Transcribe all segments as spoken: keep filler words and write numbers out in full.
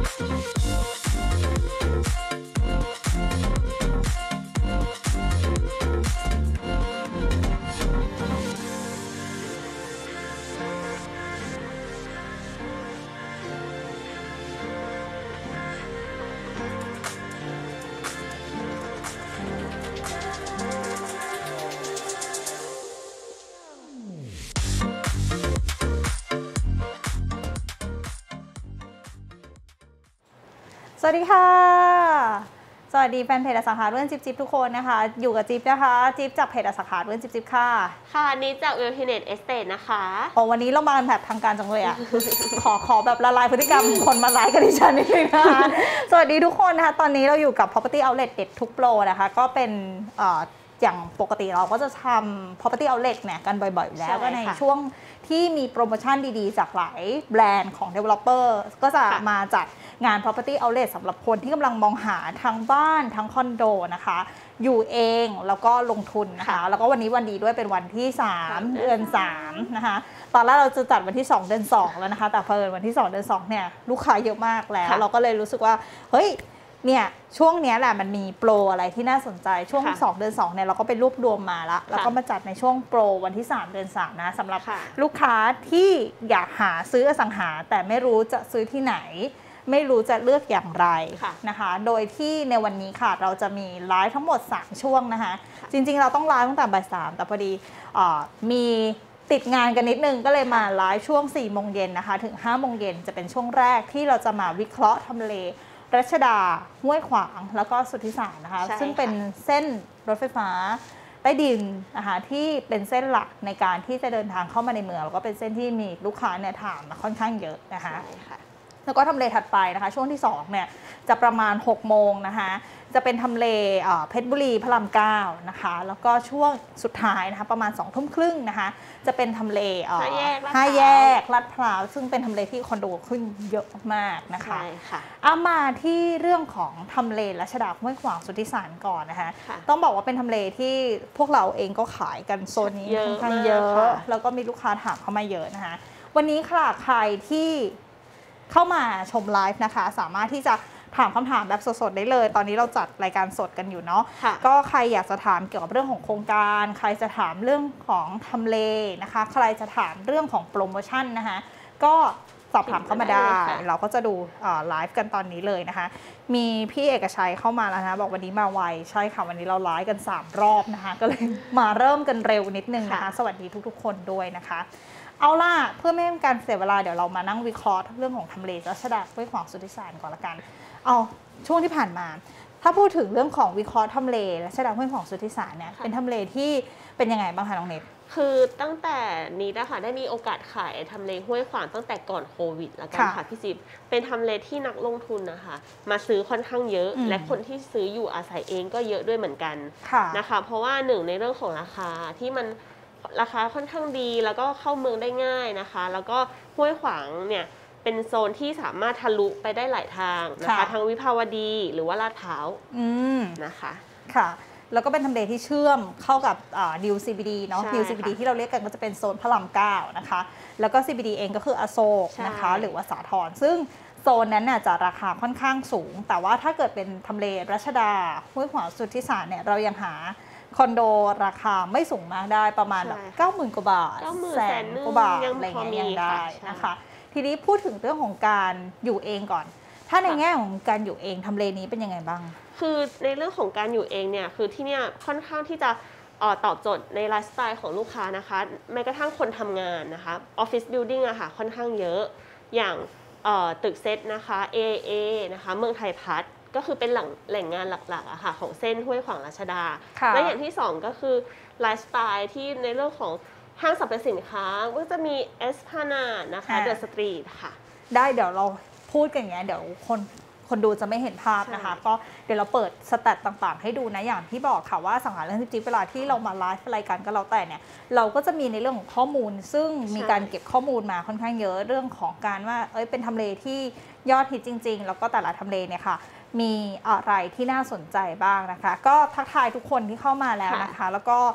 สวัสดีค่ะสวัสดีแฟนเพจอสังหาริมทรัพย์จิ๊บจิ๊บทุกคนนะคะอยู่กับจิ๊บนะคะจิ๊บจากเพจอสังหาริมทรัพย์จิ๊บจิ๊บค่ะค่ะนี้จากเวลทีเน็ตเอสเตทนะคะโอ้วันนี้เรามากันแบบทางการจังเลยอ่ะ ขอขอแบบละลายพฤติกรรมคนมาไลฟ์กันดิฉันนิดนึงนะคะสวัสดีทุกคนนะคะตอนนี้เราอยู่กับ property outlet เด็ดทุกโปรนะคะก็เป็นเอ่ออย่างปกติเราก็จะทำ property outlet เนี่ยกันบ่อยๆอยู่แล้วก็ในช่วงที่มีโปรโมชั่นดีๆจากหลายแบรนด์ของ developer ก็จะมาจัดงาน property outlet สำหรับคนที่กำลังมองหาทั้งบ้านทั้งคอนโดนะคะอยู่เองแล้วก็ลงทุนนะคะแล้วก็วันนี้วันดีด้วยเป็นวันที่สามเดือนสามนะคะตอนแรกเราจะจัดวันที่สองเดือนสองแล้วนะคะแต่เพิ่นวันที่สองเดือนสองเนี่ยลูกค้าเยอะมากแล้วเราก็เลยรู้สึกว่าเฮ้ยเนี่ยช่วงนี้แหละมันมีโปรอะไรที่น่าสนใจช่วงสองเดือนสองเนี่ยเราก็ไปรวบรวมมาแล้วแล้วก็มาจัดในช่วงโปรวันที่สามเดือนสามนะสำหรับลูกค้าที่อยากหาซื้ออสังหาแต่ไม่รู้จะซื้อที่ไหนไม่รู้จะเลือกอย่างไรนะคะโดยที่ในวันนี้ค่ะเราจะมีไลฟ์ทั้งหมดสามช่วงนะคะจริงๆเราต้องไลฟ์ตั้งแต่บ่ายสามแต่พอดีมีติดงานกันนิดนึงก็เลยมาไลฟ์ช่วงสี่โมงเย็นนะคะถึงห้าโมงเย็นจะเป็นช่วงแรกที่เราจะมาวิเคราะห์ทำเลรัชดาห้วยขวางแล้วก็สุทธิสารนะคะซึ่งเป็นเส้นรถไฟฟ้าใต้ดินนะคะที่เป็นเส้นหลักในการที่จะเดินทางเข้ามาในเมืองแล้วก็เป็นเส้นที่มีลูกค้าเนี่ยถามมาค่อนข้างเยอะนะคะแล้วก็ทำเลถัดไปนะคะช่วงที่สองเนี่ยจะประมาณหกโมงนะคะจะเป็นทำเลเพชรบุรีพระรามเก้านะคะแล้วก็ช่วงสุดท้ายนะคะประมาณสองทุ่มครึ่งนะคะจะเป็นทำเลห้าแยกลาดพร้าวซึ่งเป็นทำเลที่คอนโดขึ้นเยอะมากนะคะใช่ค่ะเอามาที่เรื่องของทำเลรัชดาห้วยขวางสุทธิสารก่อนนะคะต้องบอกว่าเป็นทำเลที่พวกเราเองก็ขายกันโซนนี้ค่อนข้างเยอะแล้วก็มีลูกค้าถามเข้ามาเยอะนะคะวันนี้ค่ะใครที่เข้ามาชมไลฟ์นะคะสามารถที่จะถามคำถามแบบสดๆได้เลยตอนนี้เราจัดรายการสดกันอยู่เนาะก็ใครอยากจะถามเกี่ยวกับเรื่องของโครงการใครจะถามเรื่องของทำเลนะคะใครจะถามเรื่องของโปรโมชั่นนะคะก็สอบถามเข้ามาได้เราก็จะดูไลฟ์กันตอนนี้เลยนะคะมีพี่เอกชัยเข้ามาแล้วนะบอกวันนี้มาไวใช่ค่ะวันนี้เราไลฟ์กันสามรอบนะคะก็เลยมาเริ่มกันเร็วนิดนึงนะคะสวัสดีทุกๆคนด้วยนะคะเอาล่ะเพื่อไม่ให้เป็นการเสียเวลาเดี๋ยวเรามานั่งวิเคราะห์เรื่องของทำเลรัชดาห้วยขวางสุทธิสารก่อนละกันเอาช่วงที่ผ่านมาถ้าพูดถึงเรื่องของวิเคราะห์ทำเลรัชดาห้วยขวางสุทธิสารเนี่ยเป็นทำเลที่เป็นยังไงบ้างคะน้องเน็ตคือตั้งแต่นี้นะคะได้มีโอกาสขายทำเลห้วยขวางตั้งแต่ก่อนโควิดแล้วกันค่ะพี่จิ๊บเป็นทำเลที่นักลงทุนนะคะมาซื้อค่อนข้างเยอะและคนที่ซื้ออยู่อาศัยเองก็เยอะด้วยเหมือนกันนะคะเพราะว่าหนึ่งในเรื่องของราคาที่มันราคาค่อนข้างดีแล้วก็เข้าเมืองได้ง่ายนะคะแล้วก็ห้วยขวางเนี่ยเป็นโซนที่สามารถทะลุไปได้หลายทางนะคะทั้งวิภาวดีหรือว่าลาดพร้าวนะคะค่ะแล้วก็เป็นทำเลที่เชื่อมเข้ากับนิว ซี บี ดี เนาะนิว ซี บี ดี ที่เราเรียกกันก็จะเป็นโซนพระรามเก้านะคะแล้วก็ ซี บี ดี เองก็คืออโศกนะคะหรือว่าสาทรซึ่งโซนนั้นน่ะจะราคาค่อนข้างสูงแต่ว่าถ้าเกิดเป็นทำเลรัชดาห้วยขวางสุทธิสารเนี่ยเรายังหาคอนโดราคาไม่สูงมากได้ประมาณแบบเก้าหมื่นกว่าบาทแสนกว่าบาทอะไรเงี้ยยังได้นะคะทีนี้พูดถึงเรื่องของการอยู่เองก่อนถ้าในแง่ของการอยู่เองทำเลนี้เป็นยังไงบ้างคือในเรื่องของการอยู่เองเนี่ยคือที่เนี่ยค่อนข้างที่จะตอบโจทย์ในไลฟ์สไตล์ของลูกค้านะคะแม้กระทั่งคนทำงานนะคะออฟฟิศบิลดิ้งอะค่ะค่อนข้างเยอะอย่างตึกเซตนะคะ เอ เอ นะคะเมืองไทยพัฒน์ก็คือเป็นแหล่งงานหลักๆอะค่ะของเส้นห้วยขวางรัชดาและอย่างที่สองก็คือไลฟ์สไตล์ที่ในเรื่องของห้างสรรพสินค้าก็จะมีเอสพานานะคะเดอะสตรีทค่ะได้เดี๋ยวเราพูดกันอย่างเงี้ยเดี๋ยวคนคนดูจะไม่เห็นภาพนะคะก็เดี๋ยวเราเปิดสแตทต่างๆให้ดูนะอย่างที่บอกค่ะว่าสังหาริมทรัพย์จิ๊บเวลาที่เรามาไลฟ์รายการก็แล้วแต่เนี่ยเราก็จะมีในเรื่องของข้อมูลซึ่งมีการเก็บข้อมูลมาค่อนข้างเยอะเรื่องของการว่าเอ้ยเป็นทำเลที่ยอดฮิตจริงๆแล้วก็แต่ละทำเลเนี่ยค่ะมีอะไรที่น่าสนใจบ้างนะคะก็ทักทายทุกคนที่เข้ามาแล้วนะคะแล้วก็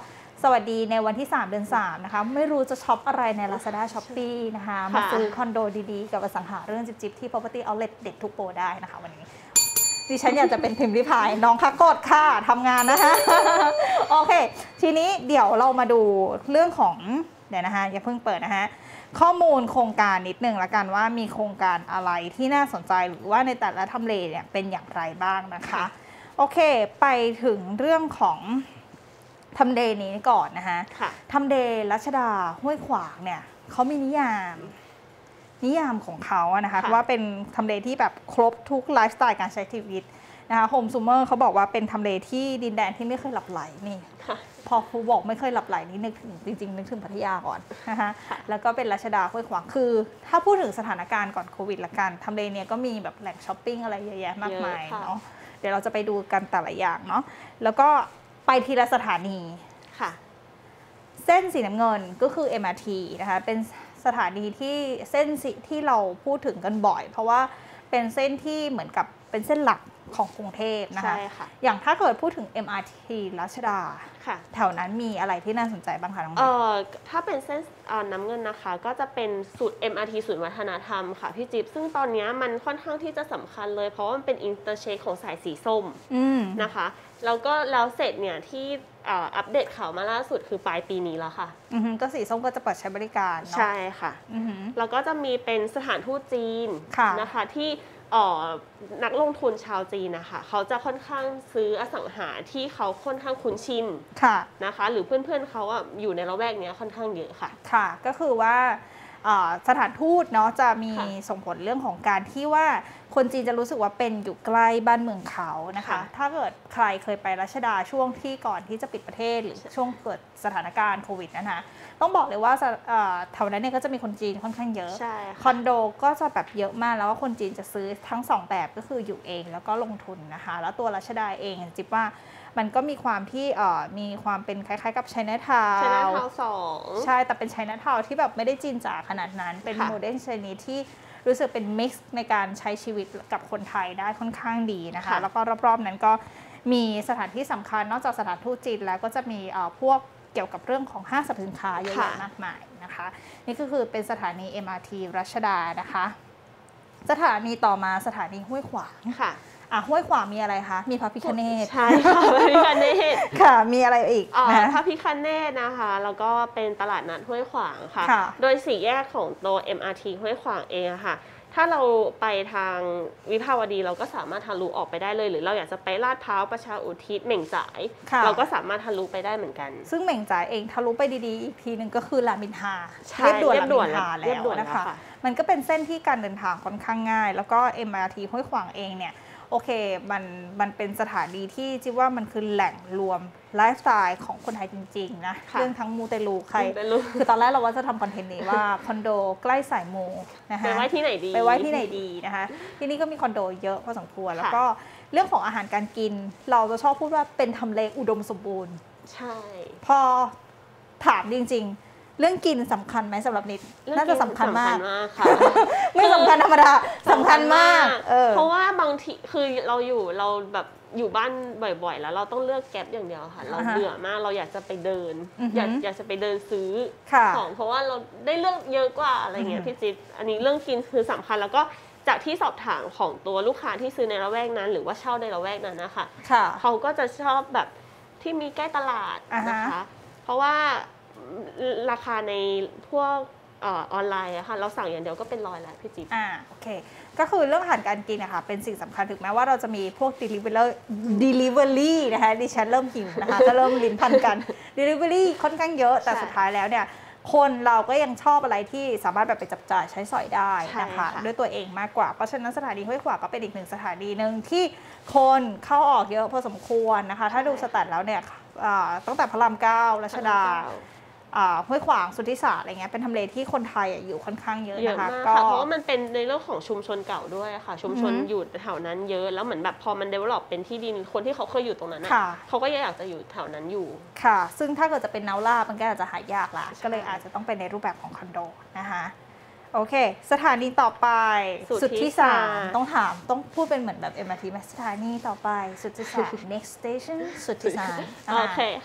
สวัสดีในวันที่สามเดือนสามนะคะไม่รู้จะช็อปอะไรใน Lazada Shopee นะคะมาซื้อคอนโดดีๆกับอสังหาเรื่องจิบๆที่ Property Outlet เด็ดทุกโปรได้นะคะวันนี้ดิฉันอยากจะเป็นพิมพ์ริพายน้องคะกดค่ะทำงานนะคะ โอเคทีนี้เดี๋ยวเรามาดูเรื่องของเดี๋ยวนะคะอย่าเพิ่งเปิดนะคะข้อมูลโครงการนิดนึงละกันว่ามีโครงการอะไรที่น่าสนใจหรือว่าในแต่ละทำเลเนี่ยเป็นอย่างไรบ้างนะคะโอเคไปถึงเรื่องของทำเลนี้ก่อนนะคะทำเลรัชดาห้วยขวางเนี่ยเขามีนิยามนิยามของเขาอะนะคะว่าเป็นทำเลที่แบบครบทุกไลฟ์สไตล์การใช้ชีวิตนะคะโฮมซูเมอร์เขาบอกว่าเป็นทำเลที่ดินแดนที่ไม่เคยหลับไหลนี่พอครูบอกไม่เคยหลับไหลนี่นึกถึงจริงๆนึกถึงพัทยาก่อนนะคะแล้วก็เป็นรัชดาห้วยขวางคือถ้าพูดถึงสถานการณ์ก่อนโควิดละกันทำเลเนี้ยก็มีแบบแหล่งช้อปปิ้งอะไรเยอะแยะมากมายเนาะเดี๋ยวเราจะไปดูกันแต่ละอย่างเนาะแล้วก็ไปทีละสถานีค่ะเส้นสีน้ำเงินก็คือ เอ็ม อาร์ ที นะคะเป็นสถานีที่เส้นที่เราพูดถึงกันบ่อยเพราะว่าเป็นเส้นที่เหมือนกับเป็นเส้นหลักของกรุงเทพนะคะอย่างถ้าเกิดพูดถึง เอ็ม อาร์ ที รัชดาแถวนั้นมีอะไรที่น่าสนใจบ้างคะน้องเอ่อถ้าเป็นเส้นน้ำเงินนะคะก็จะเป็นศูนย์ เอ็ม อาร์ ที ศูนย์วัฒนธรรมค่ะพี่จิ๊บซึ่งตอนนี้มันค่อนข้างที่จะสำคัญเลยเพราะว่ามันเป็นอินเตอร์เชนของสายสีส้มนะคะแล้วก็แล้วเสร็จเนี่ยที่อัปเดตข่าวมาล่าสุดคือปลายปีนี้แล้วค่ะก็สีส้มก็จะเปิดใช้บริการใช่ค่ะแล้วก็จะมีเป็นสถานทูตจีนนะคะที่นักลงทุนชาวจีนนะคะเขาจะค่อนข้างซื้ออสังหาที่เขาค่อนข้างคุ้นชินนะคะหรือเพื่อนๆเขาอยู่ในละแวกนี้ค่อนข้างเยอะค่ะค่ะก็คือว่าสถานทูตเนาะจะมีส่งผลเรื่องของการที่ว่าคนจีนจะรู้สึกว่าเป็นอยู่ใกล้บ้านเมืองเขานะคะถ้าเกิดใครเคยไปรัชดาช่วงที่ก่อนที่จะปิดประเทศหรือช่วงเกิดสถานการณ์โควิดนะคะต้องบอกเลยว่าแถวนั้นเนี่ยก็จะมีคนจีนค่อนข้างเยอะคอนโดก็จะแบบเยอะมากแล้วก็คนจีนจะซื้อทั้งสองแบบก็คืออยู่เองแล้วก็ลงทุนนะคะแล้วตัวรัชดาเองจิ๊บว่ามันก็มีความที่มีความเป็นคล้ายๆกับไชน่าทาวน์ไชน่าทาวน์สองใช่แต่เป็นไชน่าทาวน์ที่แบบไม่ได้จีนจ๋าขนาดนั้นเป็นโมเดิร์นไชนีที่รู้สึกเป็นมิกซ์ในการใช้ชีวิตกับคนไทยได้ค่อนข้างดีนะคะแล้วก็รอบๆนั้นก็มีสถานที่สำคัญนอกจากสถานทูตจีนแล้วก็จะมีพวกเกี่ยวกับเรื่องของห้างสรรพสินค้าเยอะแยะมากมายนะคะนี่ก็คือเป็นสถานี เอ็ม อาร์ ที รัชดานะคะสถานีต่อมาสถานีห้วยขวางค่ะอ่ะห้วยขวางมีอะไรคะมีพระพิฆเนศใช่ค่ะพระพิฆเนศค่ะมีอะไรอีกนะพระพิฆเนศนะคะแล้วก็เป็นตลาดนัดห้วยขวางค่ะโดยสี่แยกของตัว เอ็ม อาร์ ที ห้วยขวางเองค่ะถ้าเราไปทางวิภาวดีเราก็สามารถทะลุออกไปได้เลยหรือเราอยากจะไปลาดพร้าวประชาอุทิศเหม่งจ่ายเราก็สามารถทะลุไปได้เหมือนกันซึ่งเหม่งจ่ายเองทะลุไปดีๆอีกทีนึงก็คือรามอินทราเรียบด่วนรามอินทราแล้วนะคะมันก็เป็นเส้นที่การเดินทางค่อนข้างง่ายแล้วก็ เอ็ม อาร์ ที ห้วยขวางเองเนี่ยโอเคมันมันเป็นสถานีที่จิ๊บว่ามันคือแหล่งรวมไลฟ์สไตล์ของคนไทยจริงๆนะเรื่องทั้งมูเตลูใครคือตอนแรกเราว่าจะทำคอนเทนต์นี้ว่าคอนโดใกล้สายมูนะคะไปไว้ที่ไหนดีไปไว้ที่ไหนดีนะคะที่นี่ก็มีคอนโดเยอะพอสมควรแล้วก็เรื่องของอาหารการกินเราจะชอบพูดว่าเป็นทำเลอุดมสมบูรณ์ใช่พอถามจริงๆเรื่องกินสำคัญไหมสำหรับนิดน่าจะสำคัญมากไม่สำคัญธรรมดาสำคัญมากเพราะว่าบางทีคือเราอยู่เราแบบอยู่บ้านบ่อยๆแล้วเราต้องเลือกแก๊ปอย่างเดียวค่ะเราเบื่อมากเราอยากจะไปเดินอยากอยากจะไปเดินซื้อของเพราะว่าเราได้เลือกเยอะกว่าอะไรเงี้ยพี่จิ๊บอันนี้เรื่องกินคือสำคัญแล้วก็จากที่สอบถามของตัวลูกค้าที่ซื้อในละแวกนั้นหรือว่าเช่าในละแวกนั้นนะคะเขาก็จะชอบแบบที่มีใกล้ตลาดนะคะเพราะว่าราคาในพวกออนไลน์อะค่ะเราสั่งอย่างเดียวก็เป็นร้อยแล้วพี่จิ๊บอ่าโอเคก็คือเรื่องอาหารการกินนะคะเป็นสิ่งสำคัญถึงแม้ว่าเราจะมีพวก delivery delivery นะคะดิฉันเริ่มหิวนะคะก็เริ่มลิ้นพันกัน delivery ค่อนข้างเยอะแต่สุดท้ายแล้วเนี่ยคนเราก็ยังชอบอะไรที่สามารถแบบไปจับจ่ายใช้สอยได้นะคะด้วยตัวเองมากกว่าเพราะฉะนั้นสถานีห้วยขวางก็เป็นอีกหนึ่งสถานีหนึ่งที่คนเข้าออกเยอะพอสมควรนะคะถ้าดูสแตทแล้วเนี่ยตั้งแต่พระรามเก้ารัชดาห้วยขวางสุทธิสารอะไรเงี้ยเป็นทำเลที่คนไทยอยู่ค่อนข้างเยอะนะคะก็เพราะว่ามันเป็นในเรื่องของชุมชนเก่าด้วยค่ะชุมชนอยู่แถวนั้นเยอะแล้วเหมือนแบบพอมัน develop เป็นที่ดินคนที่เขาเคยอยู่ตรงนั้นเขาก็อยากจะอยู่แถวนั้นอยู่ค่ะซึ่งถ้าเกิดจะเป็นเนาล่ามันก็อาจจะหายากละก็เลยอาจจะต้องเป็นในรูปแบบของคอนโดนะคะโอเคสถานีต่อไปสุทธิสารต้องถามต้องพูดเป็นเหมือนแบบ เอ็ม อาร์ ที สถานีต่อไปสุทธิสาร next station สุทธิสารโอเคค่ะ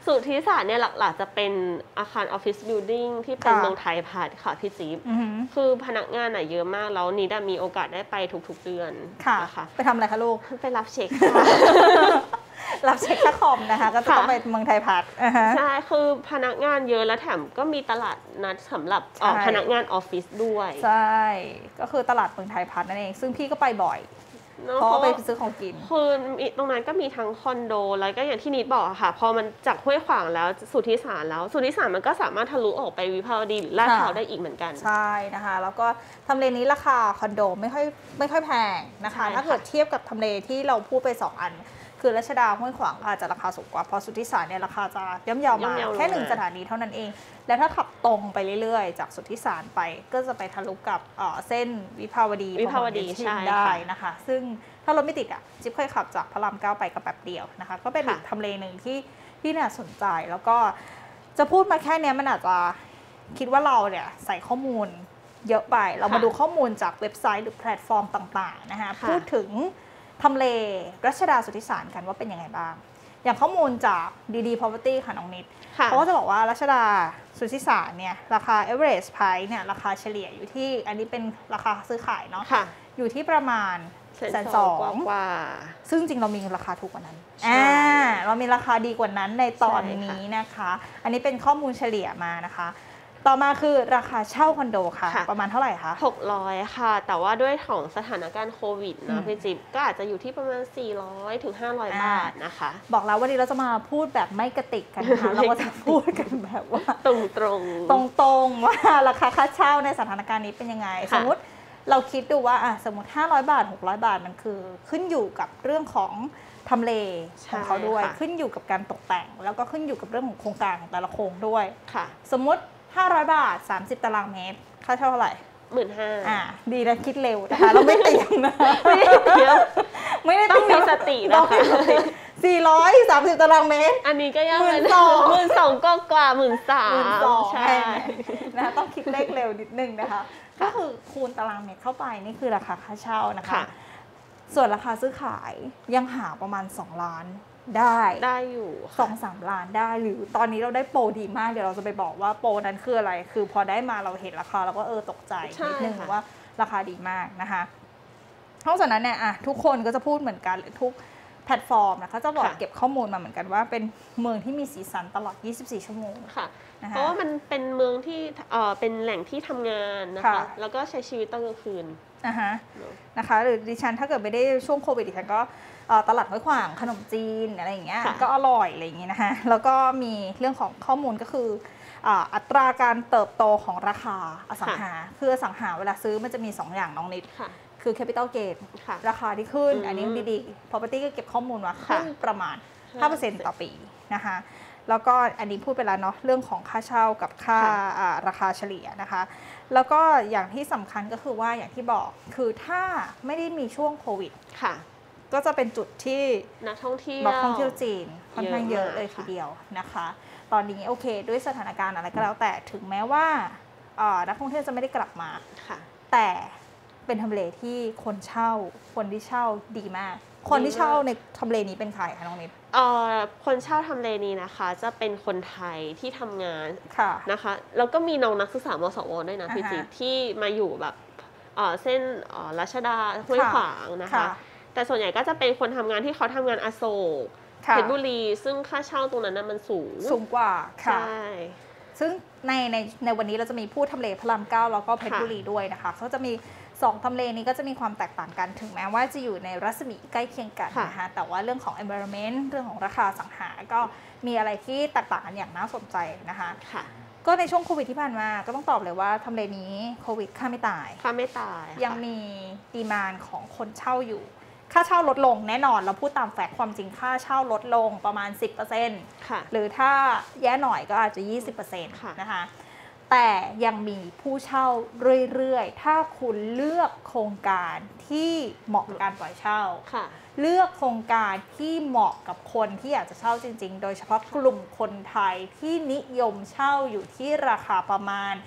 สุทธิสารเนี่ยหลักๆจะเป็นอาคารออฟฟิศบิลดิ่งที่เป็นเมืองไทยพาร์ทค่ะพี่จิ๊บคือพนักงานอ่ะเยอะมากแล้วนี่ได้มีโอกาสได้ไปทุกๆเดือนนะคะไปทำอะไรคะลูกไปรับเช็ครับเช็คค่าคอมนะคะก็จะต้องไปเมืองไทยพัฒน์ใช่คือพนักงานเยอะแล้วแถมก็มีตลาดนัดสำหรับพนักงานออฟฟิศด้วยใช่ก็คือตลาดเมืองไทยพัฒน์นั่นเองซึ่งพี่ก็ไปบ่อยเพราะไปซื้อของกินคือตรงนั้นก็มีทั้งคอนโดแล้วก็อย่างที่นิดบอกค่ะพอมันจากห้วยขวางแล้วสุทธิสารแล้วสุทธิสารมันก็สามารถทะลุออกไปวิภาวดีหรือลาดพร้าวได้อีกเหมือนกันใช่นะคะแล้วก็ทำเลนี้ราคาคอนโดไม่ค่อยไม่ค่อยแพงนะคะถ้าเกิดเทียบกับทำเลที่เราพูดไปสองอันคือรัชดาห้วยขวางอาจจะราคาสูงกว่าเพราะสุทธิสารเนี่ยราคาจะย่อมเยาวมาแค่หนึ่งสถานีเท่านั้นเองแล้วถ้าขับตรงไปเรื่อยๆจากสุทธิสารไปก็จะไปทะลุกับเส้นวิภาวดีวิภาวดีใช่ได้นะคะซึ่งถ้ารถไม่ติดอ่ะจิ๊บเคยขับจากพระรามเก้าไปก็แบบเดียวนะคะก็เป็นอีกทำเลหนึ่งที่ที่น่าสนใจแล้วก็จะพูดมาแค่นี้มันอาจจะคิดว่าเราเนี่ยใส่ข้อมูลเยอะไปเรามาดูข้อมูลจากเว็บไซต์หรือแพลตฟอร์มต่างๆนะคะพูดถึงทำเลรัชดาสุทธิสารกันว่าเป็นยังไงบ้างอย่างข้อมูลจากดีดี Property ค่ะน้องนิดเขาก็จะบอกว่ารัชดาสุทธิสารเนี่ยราคา average price เนี่ยราคาเฉลี่ยอยู่ที่อันนี้เป็นราคาซื้อขายเนาะอยู่ที่ประมาณแสนสองกว่าซึ่งจริงเรามีราคาถูกกว่านั้นอ่าเรามีราคาดีกว่านั้นในตอนนี้นะคะอันนี้เป็นข้อมูลเฉลี่ยมานะคะต่อมาคือราคาเช่าคอนโดค่ะประมาณเท่าไหร่คะหกร้อยค่ะแต่ว่าด้วยของสถานการณ์โควิดนะพี่จิ๊บก็อาจจะอยู่ที่ประมาณสี่ร้อยถึงห้าร้อยบาทนะคะบอกแล้ววันนี้เราจะมาพูดแบบไม่กระติกกันนะคะเราก็จะพูดกันแบบว่าตรงตรงตรงตรงว่าราคาค่าเช่าในสถานการณ์นี้เป็นยังไงสมมติเราคิดดูว่าอ่ะสมมติห้าร้อยบาทหกร้อยบาทมันคือขึ้นอยู่กับเรื่องของทำเลของเขาด้วยขึ้นอยู่กับการตกแต่งแล้วก็ขึ้นอยู่กับเรื่องของโครงการของแต่ละโครงด้วยสมมติห้าร้อยบาทสามสิบตารางเมตรค่าเช่าเท่าไหร่หมื่นห้าอ่าดีนะคิดเร็วนะคะเราไม่เตียงนะไม่ได้เตียงไม่ได้ต้องมีสตินะคะสี่ร้อยสามสิบตารางเมตรอันนี้ก็ยังหมื่นสองหมื่นสองก็กว่าหมื่นสามใช่นะคะต้องคิดเลขเร็วนิดนึงนะคะก็คือคูณตารางเมตรเข้าไปนี่คือราคาค่าเช่านะคะส่วนราคาซื้อขายยังหาประมาณสองล้านได้ได้อยู่สองสามล้านได้หรือตอนนี้เราได้โปรดีมากเดี๋ยวเราจะไปบอกว่าโปรนั้นคืออะไรคือพอได้มาเราเห็นราคาเราก็เออตกใจนิดนึงว่าราคาดีมากนะคะนอกจากนั้นเนี่ยอ่ะทุกคนก็จะพูดเหมือนกันทุกแพลตฟอร์มนะเขาจะบอกเก็บข้อมูลมาเหมือนกันว่าเป็นเมืองที่มีสีสันตลอดยี่สิบสี่ชั่วโมงค่ะเพราะว่ามันเป็นเมืองที่เอ่อเป็นแหล่งที่ทำงานนะคะแล้วก็ใช้ชีวิตตอนกลางคืนนะคะนะคะหรือดิฉันถ้าเกิดไม่ได้ช่วงโควิดดิฉันก็ตลาดห้วยขวางขนมจีนอะไรอย่างเงี้ยก็อร่อยอะไรอย่างเงี้ยนะคะแล้วก็มีเรื่องของข้อมูลก็คืออัตราการเติบโตของราคาอสังหาคืออสังหาเวลาซื้อมันจะมีสองอย่างน้องนิดคือ capital gain ราคาที่ขึ้นอันนี้ดีๆ property ก็เก็บข้อมูลว่าขึ้นประมาณ ห้าเปอร์เซ็นต์ ต่อปีนะคะแล้วก็อันนี้พูดไปแล้วเนาะเรื่องของค่าเช่ากับค่าราคาเฉลี่ยนะคะแล้วก็อย่างที่สำคัญก็คือว่าอย่างที่บอกคือถ้าไม่ได้มีช่วงโควิดก็จะเป็นจุดที่นักท่องเที่ยวนักท่องเที่ยวจีนค่อนข้างเยอะเลยทีเดียวนะคะตอนนี้โอเคด้วยสถานการณ์อะไรก็แล้วแต่ถึงแม้ว่านักท่องเที่ยวจะไม่ได้กลับมาแต่เป็นทำเลที่คนเช่าคนที่เช่าดีมากคนที่เช่าในทำเลนี้เป็นใครคะน้องนิดคนเช่าทำเลนี้นะคะจะเป็นคนไทยที่ทำงานนะคะแล้วก็มีน้องนักศึกษามสวด้วยนะพี่จิ๊บที่มาอยู่แบบเส้นรัชดาห้วยขวางนะคะแต่ส่วนใหญ่ก็จะเป็นคนทำงานที่เขาทำงานอโศกเพชรบุรีซึ่งค่าเช่าตรงนั้นนั้นมันสูงสูงกว่าใช่ซึ่งในในในวันนี้เราจะมีผู้ทำเลพระรามเก้าแล้วก็เพชรบุรีด้วยนะคะเขาจะมีสองทำเลนี้ก็จะมีความแตกต่างกันถึงแม้ว่าจะอยู่ในรัศมีใกล้เคียงกันนะคะแต่ว่าเรื่องของ environment เรื่องของราคาสังหาก็มีอะไรที่แตกต่างกันอย่างน่าสนใจนะคะก็ในช่วงโควิดที่ผ่านมาก็ต้องตอบเลยว่าทำเลนี้โควิดค่าไม่ตายค่าไม่ตายยังมีดีมานด์ของคนเช่าอยู่ค่าเช่าลดลงแน่นอนเราพูดตามแฟกต์ความจริงค่าเช่าลดลงประมาณ สิบเปอร์เซ็นต์ หรือถ้าแย่หน่อยก็อาจจะ ยี่สิบเปอร์เซ็นต์ นะคะแต่ยังมีผู้เช่าเรื่อยๆถ้าคุณเลือกโครงการที่เหมาะกับการปล่อยเช่าเลือกโครงการที่เหมาะกับคนที่อยากจะเช่าจริงๆโดยเฉพาะกลุ่มคนไทยที่นิยมเช่าอยู่ที่ราคาประมาณ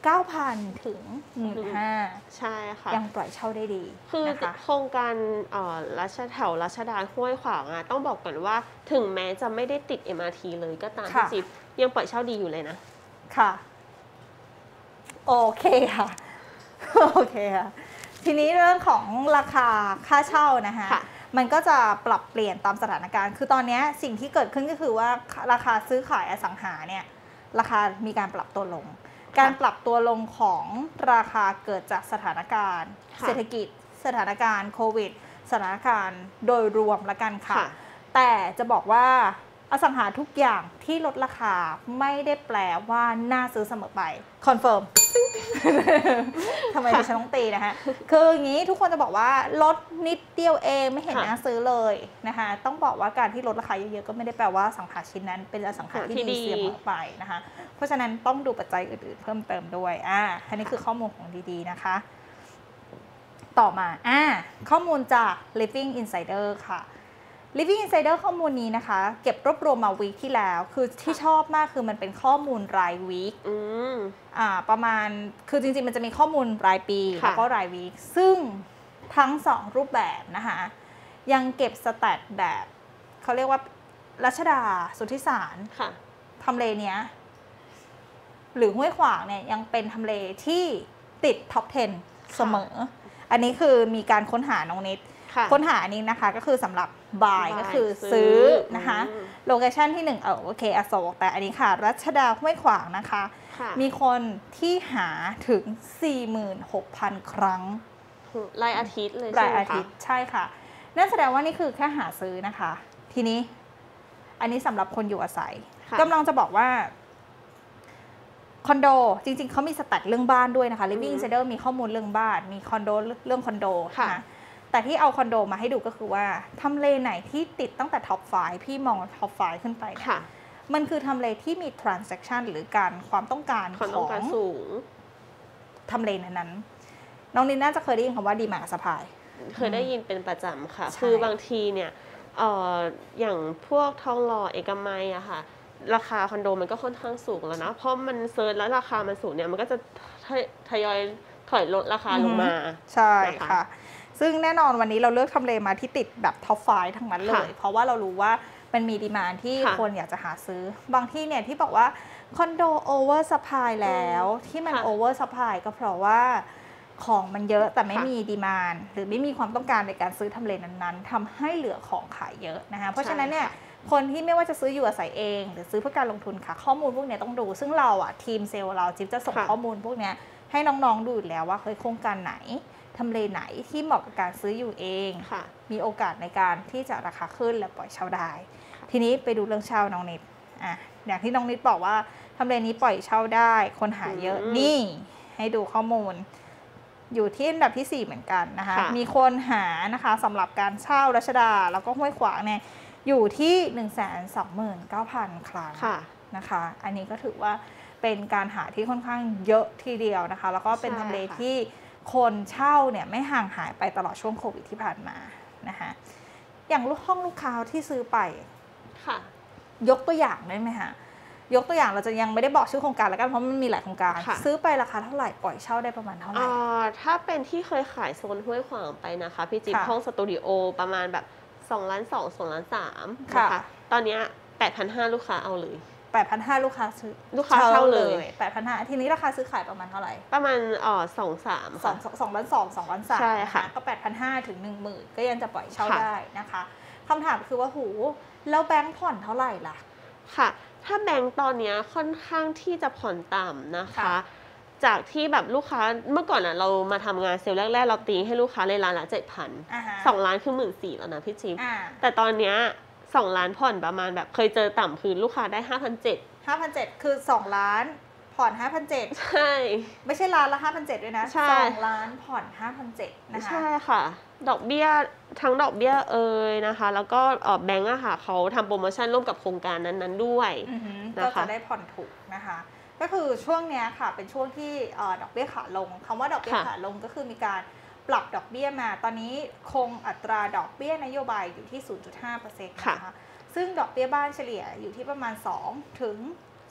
เก้าพัน ถึง หนึ่งหมื่นห้าพันใช่ค่ะยังปล่อยเช่าได้ดีคือนะคะโครงการเอ่อรัชแถวรัชดาห้วยขวางอ่ะต้องบอกก่อนว่าถึงแม้จะไม่ได้ติด เอ็ม อาร์ ที เลยก็ตามพี่จิ๊บยังปล่อยเช่าดีอยู่เลยนะค่ะโอเคค่ะโอเคค่ะทีนี้เรื่องของราคาค่าเช่านะคะมันก็จะปรับเปลี่ยนตามสถานการณ์คือตอนนี้สิ่งที่เกิดขึ้นก็คือว่าราคาซื้อขายอสังหาเนี่ยราคามีการปรับตัวลงการปรับตัวลงของราคาเกิดจากสถานการณ์เศรษฐกิจสถานการณ์โควิดสถานการณ์โดยรวมละกันค่ะแต่จะบอกว่าอสังหาทุกอย่างที่ลดราคาไม่ได้แปลว่าน่าซื้อเสมอไปคอนเฟิร์มทำไมดิฉันต้องตีนะคะคืออย่างนี้ทุกคนจะบอกว่าลดนิดเดียวเองไม่เห็นน่าซื้อเลยนะคะต้องบอกว่าการที่ลดราคาเยอะๆก็ไม่ได้แปลว่าสังหาชิ้นนั้นเป็นอสังหาที่ดีเสมอไปนะคะเพราะฉะนั้นต้องดูปัจจัยอื่นๆเพิ่มเติมด้วยอ่าอันนี้คือข้อมูลของดีๆนะคะต่อมาอ่าข้อมูลจาก Living Insider ค่ะ Living Insider ข้อมูลนี้นะคะเก็บรวบรวมมาวีคที่แล้วคือที่ชอบมากคือมันเป็นข้อมูลรายวีคอ่าประมาณคือจริงๆมันจะมีข้อมูลรายปีแล้วก็รายวีคซึ่งทั้งสองรูปแบบนะคะยังเก็บสแตทแบบเขาเรียกว่ารัชดาสุทธิสารทำเลเนี้ยหรือห้วยขวางเนี่ยยังเป็นทำเลที่ติดท็อปสิบเสมออันนี้คือมีการค้นหาน้องนิดค้นหาอันนี้นะคะก็คือสำหรับ buy ก็คือซื้อนะคะโลเคชันที่หนึ่งเออโอเคอโศกแต่อันนี้ค่ะรัชดาห้วยขวางนะคะมีคนที่หาถึง สี่หมื่นหกพัน ครั้งรายอาทิตย์เลยรายอาทิตย์ใช่ค่ะนั่นแสดงว่านี่คือแค่หาซื้อนะคะทีนี้อันนี้สำหรับคนอยู่อาศัยกำลังจะบอกว่าคอนโดจริงๆเขามีสแตทเรื่องบ้านด้วยนะคะ Living Insider มีข้อมูลเรื่องบ้านมีคอนโดเรื่องคอนโดนะแต่ที่เอาคอนโดมาให้ดูก็คือว่าทำเลไหนที่ติดตั้งแต่ท็อปไฟว์พี่มองท็อปไฟว์ขึ้นไปเนี่ยมันคือทำเลที่มี transaction หรือการความต้องการของสูงทำเลนั้นๆน้องนินน่าจะเคยได้ยินคำว่าดีมาร์ทซัพพลายเคยได้ยินเป็นประจำค่ะคือบางทีเนี่ยเอ่ออย่างพวกทองหล่อเอกมัยอะค่ะราคาคอนโดมันก็ค่อนข้างสูงแล้วนะเพราะมันเซิร์ชแล้วราคามันสูงเนี่ยมันก็จะทยอยถอยลดราคาลงมาใช่ค่ะซึ่งแน่นอนวันนี้เราเลือกทำเลมาที่ติดแบบท็อปไฟว์ทั้งนั้นเลยเพราะว่าเรารู้ว่ามันมีดีมานด์ที่คนอยากจะหาซื้อบางที่เนี่ยที่บอกว่าคอนโดโอเวอร์ซัพพลายแล้วที่มันโอเวอร์ซัพพลายก็เพราะว่าของมันเยอะแต่ไม่มีดีมานด์หรือไม่มีความต้องการในการซื้อทำเลนั้นๆทำให้เหลือของขายเยอะนะคะเพราะฉะนั้นเนี่ยคนที่ไม่ว่าจะซื้ออยู่อาศัยเองหรือซื้อเพื่อการลงทุนค่ะข้อมูลพวกนี้ต้องดูซึ่งเราอ่ะทีมเซลล์เราจิ๊บจะส่งข้อมูลพวกนี้ให้น้องๆดูอยู่แล้วว่าเฮ้ยโครงการไหนทำเลไหนที่เหมาะกับการซื้ออยู่เองมีโอกาสในการที่จะราคาขึ้นและปล่อยเช่าได้ทีนี้ไปดูเรื่องเช่าน้องนิดอ่ะอย่างที่น้องนิดบอกว่าทำเลนี้ปล่อยเช่าได้คนหาเยอะนี่ให้ดูข้อมูลอยู่ที่อันดับที่สี่เหมือนกันนะคะมีคนหานะคะสำหรับการเช่ารัชดาแล้วก็ห้วยขวางเนี่ยอยู่ที่ หนึ่งแสนสองหมื่นเก้าพัน ครั้งนะคะอันนี้ก็ถือว่าเป็นการหาที่ค่อนข้างเยอะทีเดียวนะคะแล้วก็เป็นทำเลที่คนเช่าเนี่ยไม่ห่างหายไปตลอดช่วงโควิดที่ผ่านมานะคะอย่างห้องลูกค้าที่ซื้อไปค่ะยกตัวอย่างได้ไหมคะยกตัวอย่างเราจะยังไม่ได้บอกชื่อโครงการแล้วกันเพราะมันมีหลายโครงการซื้อไปราคาเท่าไหร่ปล่อยเช่าได้ประมาณเท่าไหร่ถ้าเป็นที่เคยขายโซนห้วยขวางไปนะคะพี่จิ๊บห้องสตูดิโอประมาณแบบสองล้านสอง สองล้านสามนะคะตอนนี้ แปดพันห้าร้อย ลูกค้าเอาเลยแปดพันห้าร้อย ลูกค้าซื้อลูกค้าเช่าเลยแปดพันห้าร้อย ทีนี้ราคาซื้อขายประมาณเท่าไหร่ประมาณอ๋อสองสามค่ะสองล้านสอง สองล้านสามใช่ค่ะก็ แปดพันห้าร้อย ถึง หนึ่งหมื่น ก็ยังจะปล่อยเช่าได้นะคะคำถามคือว่าหูแล้วแบงค์ผ่อนเท่าไหร่ล่ะค่ะถ้าแบงค์ตอนนี้ค่อนข้างที่จะผ่อนต่ำนะคะจากที่แบบลูกค้าเมื่อก่อนอ่ะเรามาทำงานเซลล์แรกๆเราตีให้ลูกค้าเลยล้านละเจ็ดพันสองล้านคือหมื่นสี่แล้วนะพี่จิ๊บแต่ตอนเนี้ยสองล้านผ่อนประมาณแบบเคยเจอต่ำคือลูกค้าได้ห้าพันเจ็ดห้าพันเจ็ดคือสองล้านผ่อนห้าพันเจ็ดใช่ไม่ใช่ล้านละห้าพันเจ็ดด้วยนะสองล้านผ่อนห้าพันเจ็ดนะคะใช่ค่ะดอกเบี้ยทั้งดอกเบี้ยเอ่ยนะคะแล้วก็แบงก์อะค่ะเขาทำโปรโมชั่นร่วมกับโครงการนั้นๆด้วยก็จะได้ผ่อนถูกนะคะก็คือช่วงนี้ค่ะเป็นช่วงที่ดอกเบี้ยขาลงคำว่าดอกเบี้ยขาลงก็คือมีการปรับดอกเบี้ยมาตอนนี้คงอัตราดอกเบี้ยนโยบายอยู่ที่ ศูนย์จุดห้าเปอร์เซ็นต์ นะคะซึ่งดอกเบี้ยบ้านเฉลี่ยอยู่ที่ประมาณสองถึง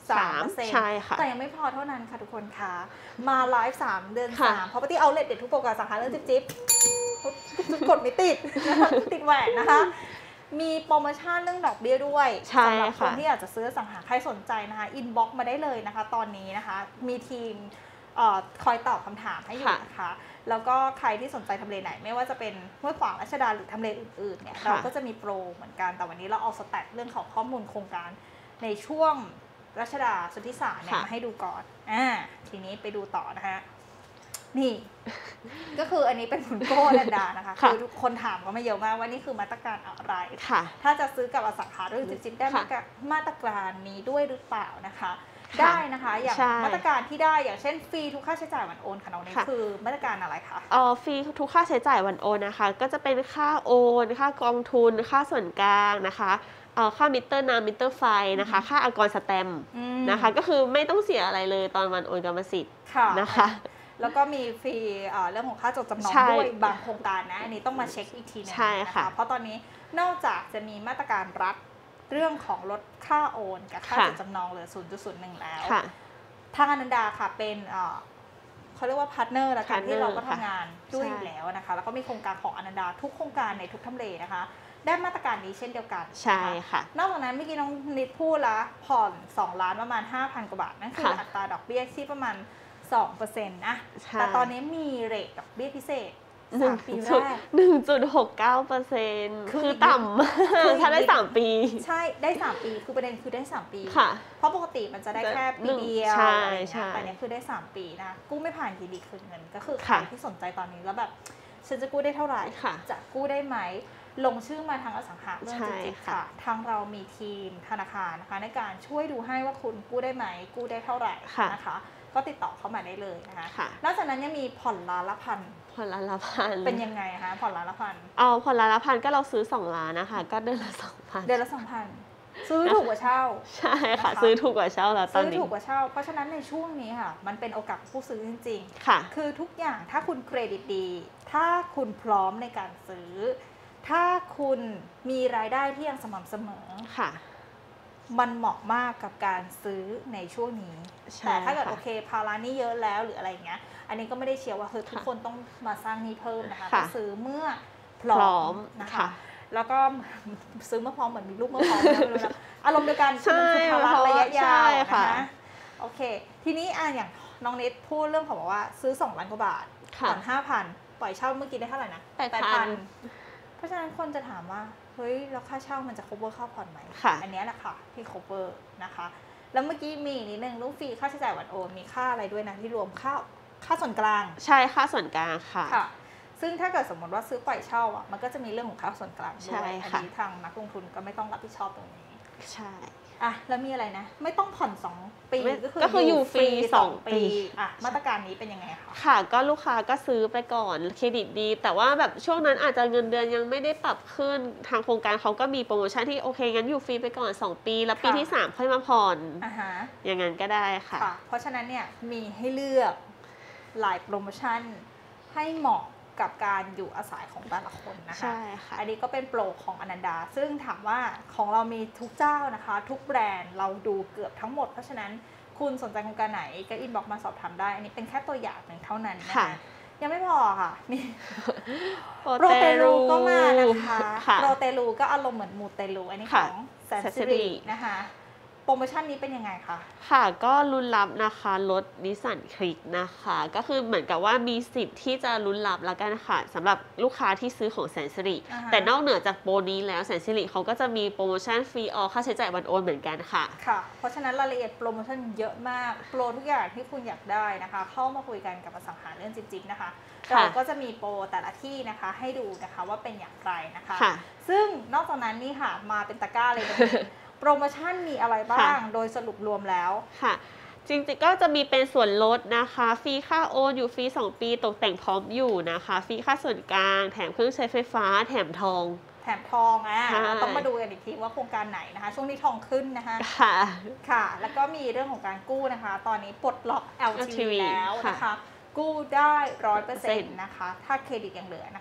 สามเปอร์เซ็นต์ใช่ค่ะแต่ยังไม่พอเท่านั้นค่ะทุกคนคะมาไลฟ์สามเดือนสาม Property Outlet เด็ดทุกโปรแกรมสาขาเรื่องจิ๊บจิ๊บกดไม่ติดนะคะติดแหวนนะคะมีโปรโมชั่นเรื่องดอกเบี้ยด้วยสำหรับคนที่อยากจะซื้อสังหาใครสนใจนะคะอินบ็อกซ์มาได้เลยนะคะตอนนี้นะคะมีทีมคอยตอบคำถามให้อยู่นะคะแล้วก็ใครที่สนใจทำเลไหนไม่ว่าจะเป็นห้วยขวางรัชดาหรือทำเลอื่นๆเนี่ยเราก็จะมีโปรเหมือนกันแต่วันนี้เราเอาสแตทเรื่องของข้อมูลโครงการในช่วงรัชดาสุทธิสารเนี่ยมาให้ดูก่อนอ่าทีนี้ไปดูต่อนะคะนี่ก็คืออันนี้เป็นคุณโก้ลันดานะคะคือทุกคนถามก็มาเยอะมากว่านี่คือมาตรการอะไรถ้าจะซื้อกับอสังหาริมทรัพย์ได้มาตรการนี้ด้วยหรือเปล่านะคะได้นะคะอย่างมาตรการที่ได้อย่างเช่นฟรีทุกค่าใช้จ่ายวันโอนค่ะน้องนี่คือมาตรการอะไรคะอ๋อฟรีทุกค่าใช้จ่ายวันโอนนะคะก็จะเป็นค่าโอนค่ากองทุนค่าส่วนกลางนะคะค่ามิเตอร์น้ำมิเตอร์ไฟนะคะค่าอากรสแตมป์นะคะก็คือไม่ต้องเสียอะไรเลยตอนวันโอนกรรมสิทธิ์นะคะแล้วก็มีฟรีเรื่องของค่าจดจำนองด้วยบางโครงการนะอันนี้ต้องมาเช็คอีกทีนึงนะคะเพราะตอนนี้นอกจากจะมีมาตรการรัฐเรื่องของลดค่าโอนกับค่าจดจำนองเหลือ ศูนย์จุดศูนย์หนึ่ง แล้วทางอนันดาค่ะเป็นเขาเรียกว่าพาร์ทเนอร์แล้วกันที่เราก็ทำงานด้วยอยู่แล้วนะคะแล้วก็มีโครงการของอนันดาทุกโครงการในทุกทำเลนะคะได้มาตรการนี้เช่นเดียวกันใช่ค่ะนอกจากนั้นเมื่อกี้น้องนิดพูดละผ่อนสองล้านประมาณ ห้าพัน กว่าบาทนั่นคืออัตราดอกเบี้ยที่ประมาณ สองเปอร์เซ็นต์ นะแต่ตอนนี้มีเรทดอกเบี้ยพิเศษสามปีแรกหนึ่งจุดหกเก้าเปอร์เซ็นต์ คือต่ำถ้าได้สามปีใช่ได้สามปีคือประเด็นคือได้สามปีค่ะเพราะปกติมันจะได้แค่ปีเดียวอะไรอย่างเงี้ยแต่เนี้ยคือได้สามปีนะกู้ไม่ผ่านทีดีคืนเงินก็คือใครที่สนใจตอนนี้แล้วแบบฉันจะกู้ได้เท่าไหร่จะกู้ได้ไหมลงชื่อมาทางอสังหาเรื่องจิตค่ะทางเรามีทีมธนาคารนะคะในการช่วยดูให้ว่าคุณกู้ได้ไหมกู้ได้เท่าไหร่นะคะก็ติดต่อเข้ามาได้เลยนะคะนอกจากนั้นยังมีผ่อนล้านละพันผ่อนล้านละพันเป็นยังไงคะผ่อนล้านละพันเอาผ่อนล้านละพันก็เราซื้อสองล้านนะคะก็เดือนละสองพันเดือนละสองพันซื้อถูกกว่าเช่าใช่ค่ะซื้อถูกกว่าเช่าแล้วตอนนี้ซื้อถูกกว่าเช่าเพราะฉะนั้นในช่วงนี้ค่ะมันเป็นโอกาสผู้ซื้อจริงๆค่ะคือทุกอย่างถ้าคุณเครดิตดีถ้าคุณพร้อมในการซื้อถ้าคุณมีรายได้ที่ยังสม่ำเสมอค่ะมันเหมาะมากกับการซื้อในช่วงนี้แต่ถ้าเกิดโอเคภาระนี้เยอะแล้วหรืออะไรเงี้ยอันนี้ก็ไม่ได้เชียร์ว่าเฮ้ยทุกคนต้องมาสร้างหนี้เพิ่มนะคะก็ซื้อเมื่อพร้อมนะคะแล้วก็ซื้อเมื่อพร้อมเหมือนมีลูกเมื่อพร้อมนะอารมณ์เดียวกันคือภาระระยะยาวนะคะโอเคทีนี้อ่ะอย่างน้องเนทพูดเรื่องของบอกว่าซื้อสองล้านกว่าบาทผ่อนห้าพันปล่อยเช่าเมื่อกี้ได้เท่าไหร่นะแปดพันเพราะฉะนั้นคนจะถามว่าเฮ้ยแล้วค่าเช่ามันจะ cover ค่าผ่อนไหมอันนี้แหละค่ะที่ cover นะคะแล้วเมื่อกี้มีนิดนึงลูกฟรีค่าใช้จ่ายวันโอนมีค่าอะไรด้วยนะที่รวมค่าค่าส่วนกลางใช่ค่าส่วนกลางค่ะค่ะซึ่งถ้าเกิดสมมติว่าซื้อปล่อยเช่าอ่ะมันก็จะมีเรื่องของค่าส่วนกลางด้วยอันนี้ทางนักลงทุนก็ไม่ต้องรับผิดชอบตรงนี้ใช่อ่ะแล้วมีอะไรนะไม่ต้องผ่อนสองปีก็คืออยู่ฟรีสองปีอ่ะมาตรการนี้เป็นยังไงคะค่ะก็ลูกค้าก็ซื้อไปก่อนเครดิตดีแต่ว่าแบบช่วงนั้นอาจจะเงินเดือนยังไม่ได้ปรับขึ้นทางโครงการเขาก็มีโปรโมชั่นที่โอเคงั้นอยู่ฟรีไปก่อนสองปีแล้วปีที่สามค่อยมาผ่อนอ่าฮะอย่างนั้นก็ได้ค่ะเพราะฉะนั้นเนี่ยมีให้เลือกหลายโปรโมชั่นให้เหมาะกับการอยู่อาศัยของแต่ละคนนะคะใช่ค่ะอันนี้ก็เป็นโปรของอนันดาซึ่งถามว่าของเรามีทุกเจ้านะคะทุกแบรนด์เราดูเกือบทั้งหมดเพราะฉะนั้นคุณสนใจโครงการไหนก็อินบ็อกซ์มาสอบถามได้อันนี้เป็นแค่ตัวอย่างหนึ่งเท่านั้นนะคะยังไม่พอค่ะมีโรเตลูก็มานะคะโรเตลูก็อารมณ์เหมือนมูเตลูอันนี้ของแสนสิรินะคะโปรโมชั่นนี้เป็นยังไงคะค่ะก็ลุ้นรับนะคะรถนิสสันคลิกนะคะก็คือเหมือนกับว่ามีสิทธิ์ที่จะลุ้นรับแล้วกันค่ะสำหรับลูกค้าที่ซื้อของแสนสิริ uh-huh. แต่นอกเหนือจากโปรนี้แล้วแสนสิริเขาก็จะมีโปรโมชั่นฟรีออลค่าใช้จ่ายวันโอนเหมือนกันค่ะค่ะเพราะฉะนั้นรายละเอียดโปรโมชั่นเยอะมากโปรทุกอย่างที่คุณอยากได้นะคะเข้ามาคุยกันกับอสังหาเรื่องจิ๊บๆนะคะเราก็จะมีโปรแต่ละที่นะคะให้ดูนะคะว่าเป็นอย่างไรนะคะซึ่งนอกจากนั้นนี่ค่ะมาเป็นตะกร้าเลยโปรโมชั่นมีอะไรบ้างโดยสรุปรวมแล้วค่ะจริงๆก็จะมีเป็นส่วนลดนะคะฟรีค่าโอนอยู่ฟรีสองปีตกแต่งพร้อมอยู่นะคะฟรีค่าส่วนกลางแถมเครื่องใช้ไฟฟ้าแถมทองแถมทองอ่ะต้องมาดูกันอีกทีว่าโครงการไหนนะคะช่วงนี้ทองขึ้นนะคะค่ะค่ะแล้วก็มีเรื่องของการกู้นะคะตอนนี้ปลดล็อก แอล ที วี แล้วนะคะกู้ได้ ร้อยเปอร์เซ็นต์ นะคะถ้าเครดิตยังเหลือนะคะ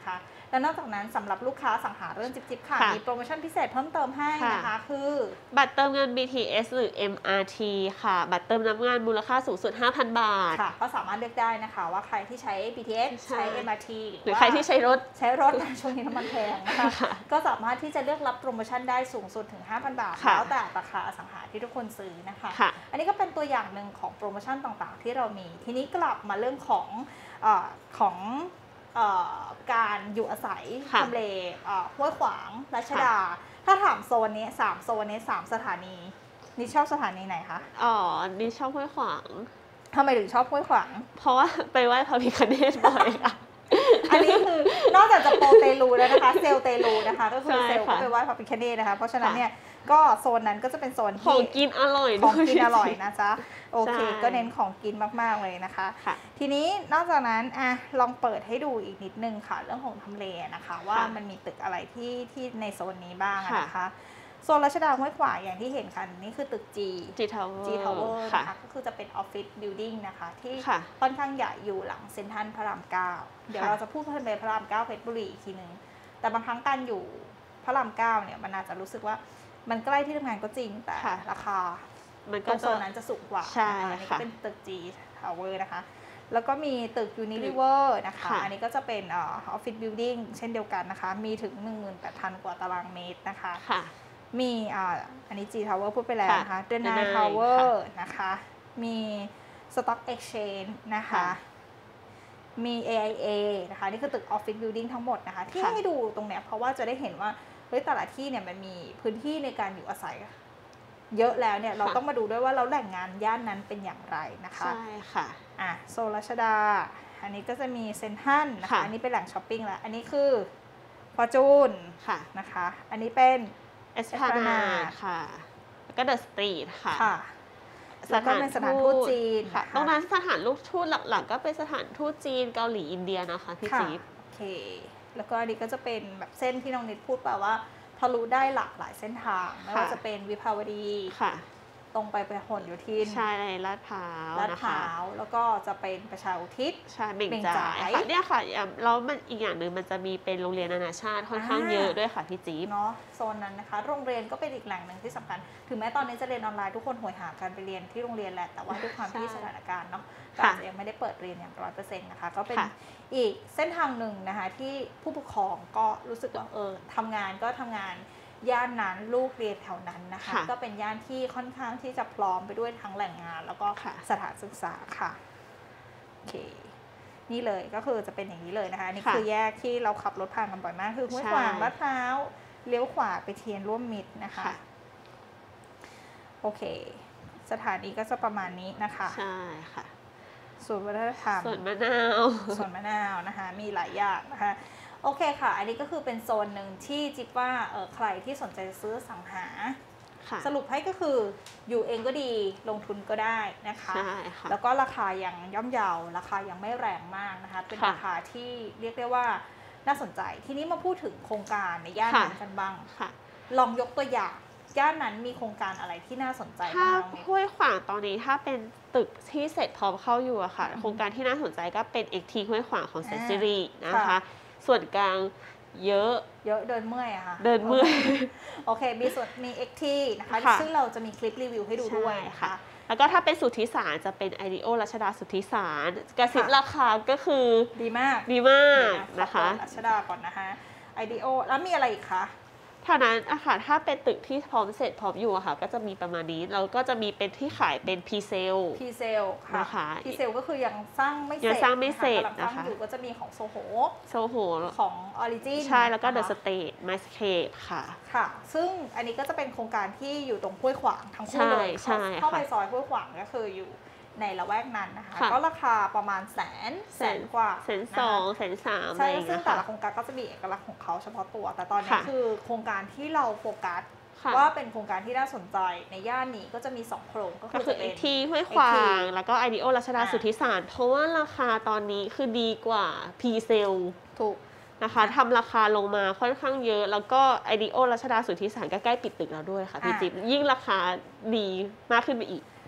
และนอกจากนั้นสำหรับลูกค้าสังหาเรื่องจิ๊บๆค่ะมีโปรโมชั่นพิเศษเพิ่มเติมให้นะคะคือบัตรเติมเงิน บี ที เอส หรือ เอ็ม อาร์ ที ค่ะบัตรเติมน้ำงานมูลค่าสูงสุด ห้าพัน บาทค่ะก็สามารถเลือกได้นะคะว่าใครที่ใช้ บี ที เอส ใช้ เอ็ม อาร์ ทีหรือใครที่ใช้รถใช้รถช่วงนี้น้ำมันแพงนะคะก็สามารถที่จะเลือกรับโปรโมชั่นได้สูงสุดถึง ห้าพัน บาทแล้วแต่ราคาอสังหาที่ทุกคนซื้อนะคะอันนี้ก็เป็นตัวอย่างหนึ่งของโปรโมชั่นต่างๆที่เรามีทีนี้กลับมาเรื่องของเอ่อของเอ่อการอยู่อาศัยทำเลห้วยขวางรัชดาถ้าถามโซนนี้สามโซนนี้สามสถานีนี่ชอบสถานีไหนคะอ๋อนี่ชอบห้วยขวางทำไมถึงชอบห้วยขวางเพราะว่าไปไหว้พระพิฆเนศบ่อยค่ะอันนี้คือนอกจากจะโปรเตลูแล้วนะคะเซลเตลูนะคะก็คือเซลก็ไปไหว้พระพิฆเนศนะคะเพราะฉะนั้นเนี่ยก็โซนนั้นก็จะเป็นโซนที่ของกินอร่อยของกินอร่อยนะจ๊ะโอเคก็เน้นของกินมากๆเลยนะคะทีนี้นอกจากนั้นอ่ะลองเปิดให้ดูอีกนิดนึงค่ะเรื่องของทำเลนะคะว่ามันมีตึกอะไรที่ที่ในโซนนี้บ้างนะคะโซนรัชดาห้วยขวางอย่างที่เห็นค่ะนี่คือตึก G G Tower G Tower นะคะก็คือจะเป็นออฟฟิศบิลดิ้งนะคะที่ค่อนข้างใหญ่อยู่หลังเซ็นทรัลพระรามเก้าเดี๋ยวเราจะพูดเพิ่มไปพระรามเก้าเพชรบุรีอีกทีนึงแต่บางครั้งการอยู่พระรามเก้าเนี่ยมันอาจจะรู้สึกว่ามันใกล้ที่ทำงานก็จริงแต่ราคาตรงโซนนั้นจะสูงกว่าอันนี้ก็เป็นตึก G Tower นะคะแล้วก็มีตึก Unilever นะคะอันนี้ก็จะเป็นออฟฟิศบิลดิ้งเช่นเดียวกันนะคะมีถึง หนึ่งหมื่นแปดพัน กว่าตารางเมตรนะคะมีอ่าอันนี้ G Tower พูดไปแล้วนะคะเดนไนทาวเวอร์นะคะมี Stock Exchange นะคะมี เอ ไอ เอ นะคะนี่คือตึก Office Building ทั้งหมดนะคะที่ให้ดูตรงเนี้ยเพราะว่าจะได้เห็นว่าเฮ้ยแต่ละที่เนี่ยมันมีพื้นที่ในการอยู่อาศัยเยอะแล้วเนี่ยเราต้องมาดูด้วยว่าเราแหล่งงานย่านนั้นเป็นอย่างไรนะคะใช่ค่ะอ่ะโซนรัชดาอันนี้ก็จะมีเซ็นทรัลนะคะอันนี้เป็นแหล่งช้อปปิ้งแล้วอันนี้คือฟอร์จูนนะคะอันนี้เป็นเอสพานาค่ะแล้วก็เดอะสตรีทค่ะแล้วก็เป็นสถานทูตจีนค่ะตรงนั้นสถานลูกทูตหลักๆก็เป็นสถานทูตจีนเกาหลีอินเดียนะคะพี่จิ๊บโอเคแล้วก็อันนี้ก็จะเป็นแบบเส้นที่น้องนิดพูดไปว่าทะลุได้หลากหลายเส้นทางไม่ว่าจะเป็นวิภาวดีค่ะตรงไปไปหนโยธินใช่ลาดพร้าวลาดพร้าวแล้วก็จะเป็นประชาอุทิศใช่เบ่งจ่ายค่ะเนี่ยค่ะแล้วมันอีกอย่างหนึ่งมันจะมีเป็นโรงเรียนนานาชาติค่อนข้างเยอะด้วยค่ะพี่จี๊บเนาะโซนนั้นนะคะโรงเรียนก็เป็นอีกแหล่งหนึ่งที่สำคัญถึงแม้ตอนนี้จะเรียนออนไลน์ทุกคนโหยหาการไปเรียนที่โรงเรียนแหละแต่ว่าด้วยความที่สถานการณ์เนาะก็อาจจะยังไม่ได้เปิดเรียนอย่างร้อยเปอร์เซ็นต์นะคะก็เป็นอีกเส้นทางหนึ่งนะคะที่ผู้ปกครองก็รู้สึกว่าเออทำงานก็ทำงานย่านนั้นลูกเรียนแถวนั้นนะคะก็เป็นย่านที่ค่อนข้างที่จะพร้อมไปด้วยทั้งแหล่งงานแล้วก็สถานศึกษาค่ะโอเคนี่เลยก็คือจะเป็นอย่างนี้เลยนะคะนี่คือแยกที่เราขับรถผ่านกันบ่อยมากคือห้วยขวางลาดพร้าวเลี้ยวขวาไปเทียนร่วมมิตรนะคะโอเคสถานีก็จะประมาณนี้นะคะใช่ค่ะส่วนวัฒนธรรมส่วนมะนาวส่วนมะนาวนะคะมีหลายอย่างนะคะโอเคค่ะอันนี้ก็คือเป็นโซนหนึ่งที่จิ๊บว่าเออใครที่สนใจซื้อสังหาสรุปให้ก็คืออยู่เองก็ดีลงทุนก็ได้นะคะแล้วก็ราคายังย่อมเยาราคายังไม่แรงมากนะคะเป็นราคาที่เรียกได้ว่าน่าสนใจทีนี้มาพูดถึงโครงการในย่านนั้นกันบ้างลองยกตัวอย่างย่านนั้นมีโครงการอะไรที่น่าสนใจบ้างห้วยขวางตอนนี้ถ้าเป็นตึกที่เสร็จพร้อมเข้าอยู่อะค่ะโครงการที่น่าสนใจก็เป็น เอ็กซ์ ที ห้วยขวางของเซนซิรีนะคะส่วนกลางเยอะเยอะเดินเมื่อยอะค่ะเดินเมื่อยโอเคมีส่วนมี เอ็กซ์ ที นะคะซึ่งเราจะมีคลิปรีวิวให้ดูด้วยค่ะแล้วก็ถ้าเป็นสุทธิสารจะเป็นไอเดโอรัชดาสุทธิสารกระซิบราคาก็คือดีมากดีมากนะคะรัชดาก่อนนะคะไอเดโอแล้วมีอะไรอีกคะเท่านั้นอะค่ะถ้าเป็นตึกที่พร้อมเสร็จพร้อมอยู่อะค่ะก็จะมีประมาณนี้แล้วก็จะมีเป็นที่ขายเป็นพรีเซลพรีเซลนะคะพรีเซลก็คือยังสร้างไม่เสร็จยังสร้างไม่เสร็จนะคะอยู่ก็จะมีของโซโหโซโหของออริจินใช่แล้วก็เดอะสเตทไมสเคปค่ะค่ะซึ่งอันนี้ก็จะเป็นโครงการที่อยู่ตรงห้วยขวางทั้งคู่เลยเข้าไปซอยห้วยขวางก็คืออยู่ในละแวกนั้นนะคะก็ราคาประมาณแสนแสนกว่าแสนสองแสนสามใช่ซึ่งแต่ละโครงการก็จะมีเอกลักษณ์ของเขาเฉพาะตัวแต่ตอนนี้คือโครงการที่เราโฟกัสว่าเป็นโครงการที่น่าสนใจในย่านนี้ก็จะมีสองโครงก็คือเป็นที่ห้วยขวางแล้วก็ไอเดโอรัชดาสุทธิสารเพราะว่าราคาตอนนี้คือดีกว่าพรีเซลถูกนะคะทำราคาลงมาค่อนข้างเยอะแล้วก็ไอเดโอรัชดาสุทธิสารใกล้ๆปิดตึกแล้วด้วยค่ะพี่จิ๊บยิ่งราคาดีมากขึ้นไปอีก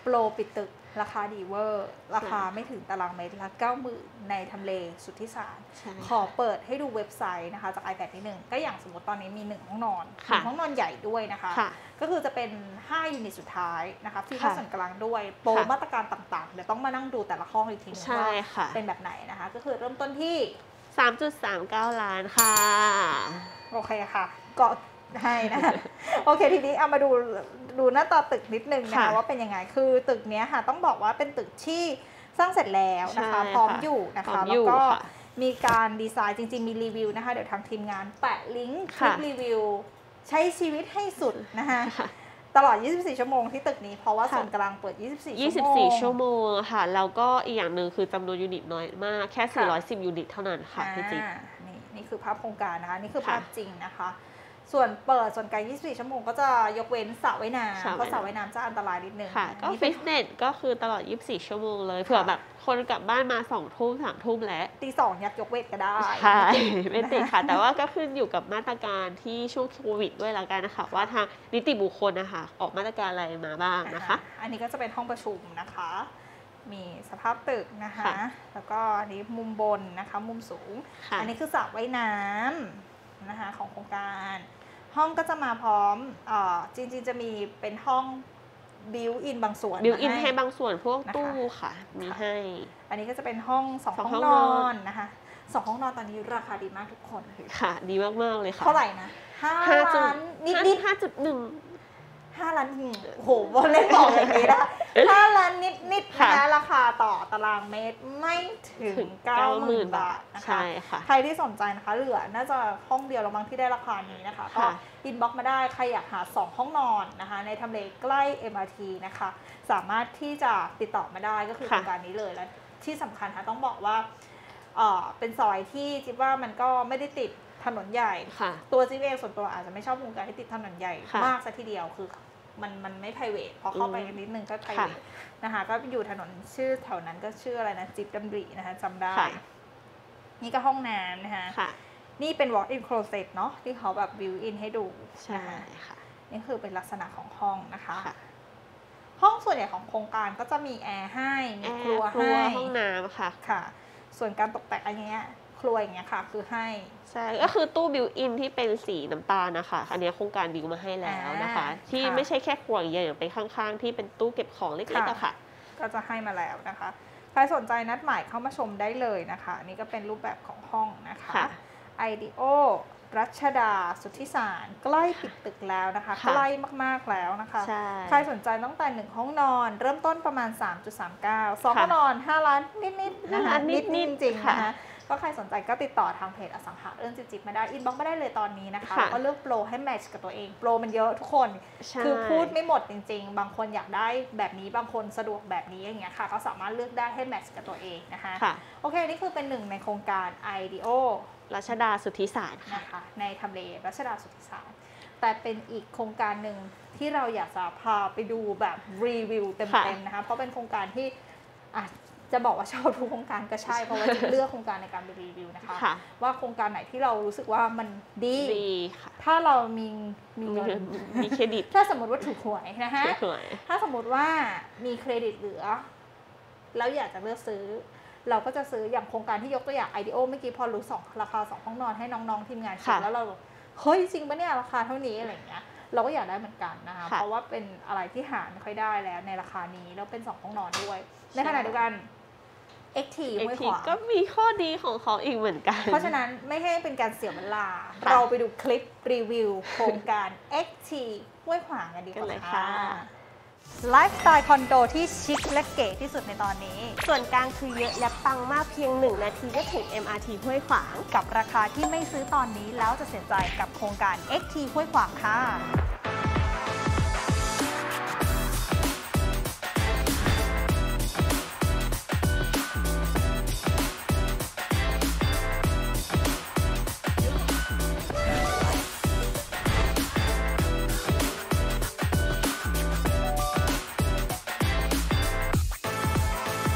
โปรปิดตึกราคาดีเวอร์ราคาไม่ถึงตารางเมตรละเก้าหมื่นในทำเลสุทธิสารขอเปิดให้ดูเว็บไซต์นะคะจาก iPad นิดนึงก็อย่างสมมติตอนนี้มีหนึ่งห้องนอนหนึ่งห้องนอนใหญ่ด้วยนะคะก็คือจะเป็นห้ายูนิตสุดท้ายนะคะที่เข้าส่วนกลางด้วยโปรมาตรการต่างๆเดี๋ยวต้องมานั่งดูแต่ละห้องอีกทีนึงว่าเป็นแบบไหนนะคะก็คือเริ่มต้นที่สามจุดสามเก้า ล้านค่ะโอเคค่ะก็ให้นะคะโอเคทีนี้เอามาดูดูหน้าตาตึกนิดนึงนะคะว่าเป็นยังไงคือตึกนี้ค่ะต้องบอกว่าเป็นตึกที่สร้างเสร็จแล้วนะคะพร้อมอยู่นะคะแล้วก็มีการดีไซน์จริงๆมีรีวิวนะคะเดี๋ยวทางทีมงานแปะลิงก์คลิปรีวิวใช้ชีวิตให้สุดนะคะตลอดยี่สิบสี่ชั่วโมงที่ตึกนี้เพราะว่าส่วนกลางเปิดยี่สิบสี่ชั่วโมงค่ะแล้วก็อีกอย่างหนึ่งคือจำนวนยูนิตน้อยมากแค่สี่ร้อยสิบยูนิตเท่านั้นค่ะพี่จิ๊บนี่นี่คือภาพโครงการนะคะนี่คือภาพจริงนะคะส่วนเปิดส่วนกลางยี่สิบสี่ชั่วโมงก็จะยกเว้นสระว่ายน้ำเพราะสระว่ายน้ำจะอันตรายนิดนึงค่ะก็ฟิตเนสก็คือตลอดยี่สิบสี่ชั่วโมงเลยเผื่อแบบคนกลับบ้านมาสองทุ่มสามทุ่มแล้วตีสองยักยกเวทก็ได้ใช่ไม่ติดค่ะแต่ว่าก็ขึ้นอยู่กับมาตรการที่ช่วงโควิดด้วยละกันนะคะว่าทางนิติบุคคลนะคะออกมาตรการอะไรมาบ้างนะคะอันนี้ก็จะเป็นห้องประชุมนะคะมีสภาพตึกนะคะแล้วก็อันนี้มุมบนนะคะมุมสูงอันนี้คือสระว่ายน้ำนะคะของโครงการห้องก็จะมาพร้อมอ่อจริงๆจะมีเป็นห้องบิวอินบางส่วนบิวอินให้บางส่วนพวกตู้ค่ะมีให้อันนี้ก็จะเป็นห้องสองห้องนอนนะคะสองห้องนอนตอนนี้ราคาดีมากทุกคนค่ะดีมากๆเลยค่ะเท่าไหร่นะห้าล้านนิดๆห้าจุดหนึ่งห้าล้านโอ้โหบนเล่นบอกอย่างนี้นะห้าล้านนิดๆนะราคาต่อตารางเมตรไม่ถึงเก้าหมื่นบาทนะคะใครที่สนใจนะคะเหลือน่าจะห้องเดียวแล้วมั้งที่ได้ราคานี้นะคะก็อินบ็อกซ์มาได้ใครอยากหาสองห้องนอนนะคะในทำเลใกล้ เอ็ม อาร์ ที นะคะสามารถที่จะติดต่อมาได้ก็คือโครงการนี้เลยและที่สำคัญค่ะต้องบอกว่าเป็นซอยที่จิ๊บว่ามันก็ไม่ได้ติดถนนใหญ่ตัวจิ๊บเองส่วนตัวอาจจะไม่ชอบโครงการที่ติดถนนใหญ่มากซะทีเดียวคือมันมันไม่ private พอเข้าไปนิดนึงก็ private นะคะก็อยู่ถนนชื่อแถวนั้นก็ชื่ออะไรนะจิ๊บดำรินะคะจำได้นี่ก็ห้องน้ำนะคะนี่เป็น walk in closet เนาะที่เขาแบบ built in ให้ดูใช่ค่ะนี่คือเป็นลักษณะของห้องนะคะห้องส่วนใหญ่ของโครงการก็จะมีแอร์ให้มีครัวให้ห้องน้ำค่ะค่ะส่วนการตกแต่งอะไรเงี้ยครัวอย่างเงี้ยค่ะคือให้ใช่ก็คือตู้บิวอินที่เป็นสีน้ำตาลนะคะอันนี้โครงการบิวมาให้แล้วนะคะที่ไม่ใช่แค่ครัวอย่างเดียวไปข้างๆที่เป็นตู้เก็บของเล็กๆอะค่ะก็จะให้มาแล้วนะคะใครสนใจนัดหมายเข้ามาชมได้เลยนะคะนี่ก็เป็นรูปแบบของห้องนะคะไอเดีโอรัชดาสุทธิสารใกล้ปิดตึกแล้วนะคะใกล้มากๆแล้วนะคะใครสนใจตั้งแต่หนึ่งห้องนอนเริ่มต้นประมาณ สามจุดสามเก้า สองห้องนอนห้าล้านนิดๆนะคะนิดๆจริงๆนะคะก็ใครสนใจก็ติดต่อทางเพจอสังหาเรื่องจิ๊บๆมาได้อินบ็อกซ์มาได้เลยตอนนี้นะคะก็เลือกโปรให้แมทช์กับตัวเองโปรมันเยอะทุกคนคือพูดไม่หมดจริงๆบางคนอยากได้แบบนี้บางคนสะดวกแบบนี้อย่างเงี้ยค่ะก็สามารถเลือกได้ให้แมทช์กับตัวเองนะคะโอเคนี่คือเป็นหนึ่งในโครงการ ไอ ดี โอรัชดาสุทธิสารนะคะในทำเลรัชดาสุทธิสารแต่เป็นอีกโครงการหนึ่งที่เราอยากจะพาไปดูแบบรีวิวเต็มๆนะคะเพราะเป็นโครงการที่จะบอกว่าชอบทุกโครงการก็ใช่เพราะว่าจะเลือกโครงการในการไปรีวิวนะคะว่าโครงการไหนที่เรารู้สึกว่ามันดีถ้าเรามีมีเงินมีเครดิตถ้าสมมติว่าถูกหวยนะคะถ้าสมมติว่ามีเครดิตเหลือแล้วอยากจะเลือกซื้อเราก็จะซื้ออย่างโครงการที่ยกตัวอย่าง ไอ ดี โอ เมื่อกี้พอรู้สองราคาสองห้องนอนให้น้องๆทีมงานคิดแล้วเราเฮ้ยจริงปะเนี่ยราคาเท่านี้อะไรอย่างเงี้ยเราก็อยากได้เหมือนกันนะคะเพราะว่าเป็นอะไรที่หาไม่ค่อยได้แล้วในราคานี้แล้วเป็นสองห้องนอนด้วยในขณะเดียวกัน เอ็กซ์ ที ห้วยขวางก็มีข้อดีของเขาอีกเหมือนกันเพราะฉะนั้นไม่ให้เป็นการเสียเวลาเราไปดูคลิปรีวิวโครงการ เอ็กซ์ ที ห้วยขวางกันดีกว่าค่ะไลฟ์สไตล์คอนโดที่ชิคและเก๋ที่สุดในตอนนี้ส่วนกลางคือเยอะและปังมากเพียงหนึ่งนาทีก็ถึง เอ็ม อาร์ ที ห้วยขวางกับราคาที่ไม่ซื้อตอนนี้แล้วจะเสียใจกับโครงการ เอ็กซ์ ที ห้วยขวางค่ะ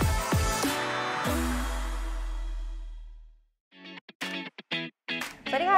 สวัสดีค่ะจิ๊บจากเพ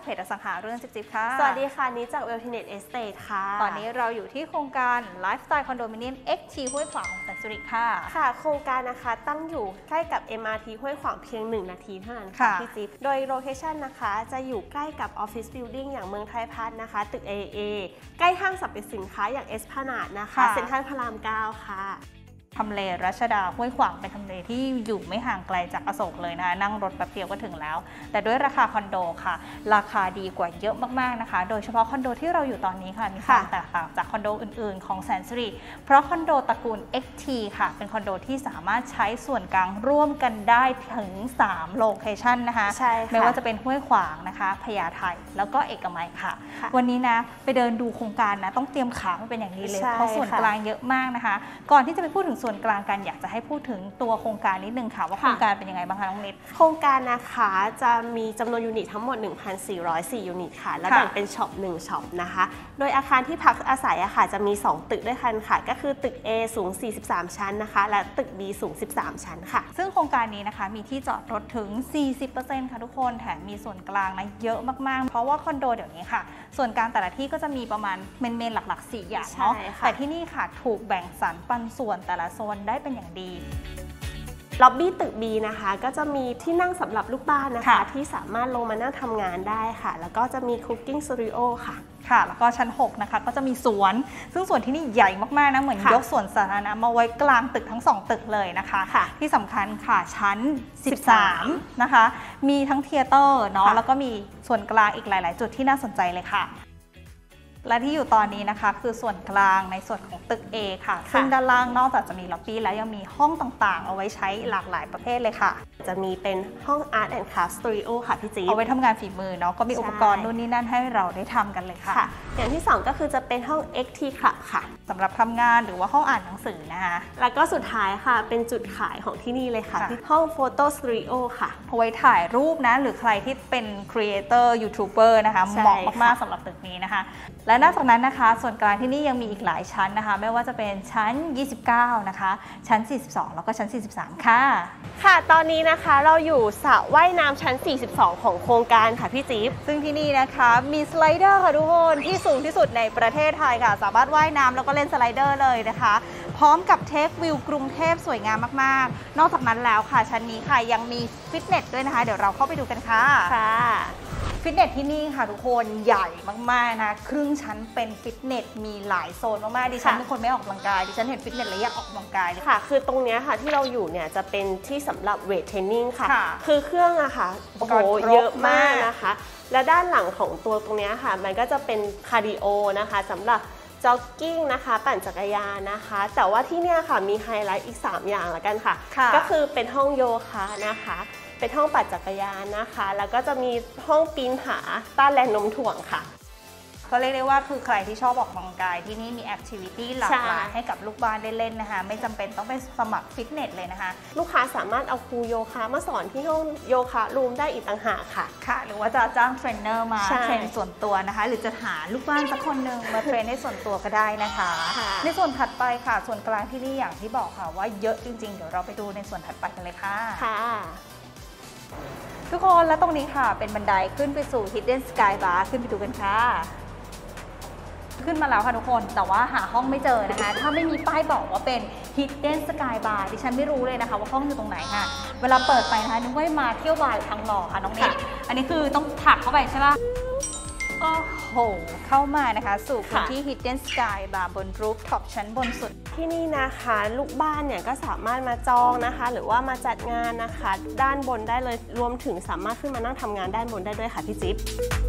จอสังหาเรื่องจิ๊บจิ๊บค่ะสวัสดีค่ะนี้จาก Weltinet Estate ค่ะตอนนี้เราอยู่ที่โครงการไลฟ์สไตล์คอนโดมิเนียม เอ็กซ์ ที ห้วยขวางของแสนสิริค่ะค่ะโครงการนะคะตั้งอยู่ใกล้กับ เอ็ม อาร์ ที ห้วยขวางเพียงหนึ่งนาทีเท่านั้นค่ะพี่จิ๊บโดยโลเคชันนะคะจะอยู่ใกล้กับออฟฟิศบิลดิ้งอย่างเมืองไทยพัฒน์นะคะตึก เอ เอ ใกล้ห้างสรรพสินค้าอย่างเอสพลานาดนะคะเซ็นทรัลพระรามเก้าค่ะทำเลรัชดาห้วยขวางเป็นทำเลที่อยู่ไม่ห่างไกลจากอโศกเลยนะนั่งรถแป๊บเดียวก็ถึงแล้วแต่ด้วยราคาคอนโดค่ะราคาดีกว่าเยอะมากๆนะคะโดยเฉพาะคอนโดที่เราอยู่ตอนนี้ค่ะมีความแตกต่างจากคอนโดอื่นๆของแสนสิริเพราะคอนโดตระกูล เอ็กซ์ ที ค่ะเป็นคอนโดที่สามารถใช้ส่วนกลางร่วมกันได้ถึงสามโลเคชันนะคะใช่ค่ะไม่ว่าจะเป็นห้วยขวางนะคะพญาไทแล้วก็เอกมัยค่ะวันนี้นะไปเดินดูโครงการนะต้องเตรียมขามาเป็นอย่างดีเลยเพราะส่วนกลางเยอะมากนะคะก่อนที่จะไปพูดถึงส่วนกลางกันอยากจะให้พูดถึงตัวโครงการนิดนึงค่ะว่าโครงการเป็นยังไงบ้างคะน้องนิดโครงการนะคะจะมีจำนวนยูนิตทั้งหมด หนึ่งพันสี่ร้อยสี่ ยูนิตค่ะและแบ่งเป็นช็อปหนึ่งช็อปนะคะโดยอาคารที่พักอาศัยอะค่ะจะมีสองตึกด้วยกันค่ะก็คือตึก A สูงสี่สิบสามชั้นนะคะและตึก B สูงสิบสามชั้นค่ะซึ่งโครงการนี้นะคะมีที่จอดรถถึง สี่สิบเปอร์เซ็นต์ ค่ะทุกคนแถมมีส่วนกลางนะเยอะมากๆเพราะว่าคอนโดเดี๋ยวนี้ค่ะส่วนกลางแต่ละที่ก็จะมีประมาณเมนๆหลักๆสี่อย่างเนาะแต่ที่นี่ค่ะถูกแบ่งสรรปันส่วนแต่ละโซนได้เป็นอย่างดีล็อบบี้ตึก B นะคะก็จะมีที่นั่งสำหรับลูกบ้านนะคะที่สามารถลงมานั่งทำงานได้ค่ะแล้วก็จะมีคุกกิ้งสตูดิโอค่ะค่ะแล้วก็ชั้นหกนะคะก็จะมีสวนซึ่งสวนที่นี่ใหญ่มากๆนะเหมือนยกสวนสาธารณะมาไว้กลางตึกทั้งสองตึกเลยนะคะที่สำคัญค่ะชั้นสิบสามนะคะมีทั้งเธียเตอร์เนาะแล้วก็มีส่วนกลางอีกหลายๆจุดที่น่าสนใจเลยค่ะและที่อยู่ตอนนี้นะคะคือส่วนกลางในส่วนของตึก A ค่ะซึ่งด้านล่างนอกจากจะมีล็อบบี้แล้วยังมีห้องต่างๆเอาไว้ใช้หลากหลายประเภทเลยค่ะจะมีเป็นห้อง Art and Craft Studio ค่ะพี่จี๊เอาไว้ทำงานฝีมือเนาะก็มีอุปกรณ์นู่นนี่นั่นให้เราได้ทำกันเลยค่ะอย่างที่สองก็คือจะเป็นห้อง เอ็กซ์ ที Club ค่ะสำหรับทำงานหรือว่าห้องอ่านหนังสือนะคะแล้วก็สุดท้ายค่ะเป็นจุดขายของที่นี่เลยค่ะที่ห้อง Photo Studio ค่ะเอาไว้ถ่ายรูปนะหรือใครที่เป็นครีเอเตอร์ยูทูบเบอร์นะคะเหมาะมากๆสำหรับตึกนี้นะคะและนอกจากนั้นนะคะส่วนกลางที่นี่ยังมีอีกหลายชั้นนะคะไม่ว่าจะเป็นชั้นยี่สิบเก้านะคะชั้นสี่สิบสองแล้วก็ชั้นสี่สิบสามค่ะค่ะตอนนี้นะคะเราอยู่สระว่ายน้ำชั้นสี่สิบสองของโครงการค่ะพี่จิ๊บซึ่งที่นี่นะคะมีสไลเดอร์ค่ะทุกคนที่สูงที่สุดในประเทศไทยค่ะสามารถว่ายน้ำแล้วก็เล่นสไลเดอร์เลยนะคะพร้อมกับเทควิวกรุงเทพสวยงามมากๆนอกจากนั้นแล้วค่ะชั้นนี้ค่ะยังมีฟิตเนสด้วยนะคะเดี๋ยวเราเข้าไปดูกันค่ะค่ะฟิตเนสที่นี่ค่ะทุกคนใหญ่มากๆนะครึ่งชั้นเป็นฟิตเนสมีหลายโซนมากๆดิฉันเป็นคนไม่ออกกำลังกายดิฉันเห็นฟิตเนสแล้วอยากออกกำลังกายเลยค่ะคือตรงนี้ค่ะที่เราอยู่เนี่ยจะเป็นที่สำหรับเวทเทรนนิ่งค่ะคือเครื่องอะค่ะโอ้โหเยอะมากนะคะและด้านหลังของตัวตรงนี้ค่ะมันก็จะเป็นคาร์ดิโอนะคะสำหรับจ็อกกิ้งนะคะปั่นจักรยานนะคะแต่ว่าที่เนี่ยค่ะมีไฮไลท์อีกสามอย่างละกันค่ะก็คือเป็นห้องโยคะนะคะเป็นห้องปั่นจักรยานนะคะแล้วก็จะมีห้องปีนผาต้านแรงโน้มถ่วงค่ะก็เรียกได้ว่าคือใครที่ชอบออกกำลังกายที่นี่มีแอคทิวิตี้หลากหลายให้กับลูกบ้านได้เล่นนะคะไม่จำเป็นต้องไปสมัครฟิตเนสเลยนะคะลูกค้าสามารถเอาครูโยคะมาสอนที่ห้องโยคะรูมได้อีกต่างหากค่ะค่ะหรือว่าจะจ้างเทรนเนอร์มาเทรนส่วนตัวนะคะหรือจะหาลูกบ้านสักคนหนึ่งมาเทรนให้ส่วนตัวก็ได้นะคะในส่วนถัดไปค่ะส่วนกลางที่นี่อย่างที่บอกค่ะว่าเยอะจริงๆเดี๋ยวเราไปดูในส่วนถัดไปกันเลยค่ะค่ะทุกคนและตรงนี้ค่ะเป็นบันไดขึ้นไปสู่ Hidden Sky Bar ขึ้นไปดูกันค่ะขึ้นมาแล้วค่ะทุกคนแต่ว่าหาห้องไม่เจอนะคะถ้าไม่มีป้ายบอกว่าเป็น Hidden Sky Bar ดิฉันไม่รู้เลยนะคะว่าห้องอยู่ตรงไหนค่ะเวลาเปิดไปนะคะนึกว่ามาเที่ยวบาร์ทางหล่อค่ะน้องนิดอันนี้คือต้องผลักเข้าไปใช่ปะโอ้โหเข้ามานะคะสู่พื้นที่ Hidden Sky Bar บนรูฟท็อปชั้นบนสุดที่นี่นะคะลูกบ้านเนี่ยก็สามารถมาจองนะคะหรือว่ามาจัดงานนะคะด้านบนได้เลยรวมถึงสามารถขึ้นมานั่งทำงานด้านบนได้ด้วยค่ะพี่จิ๊บ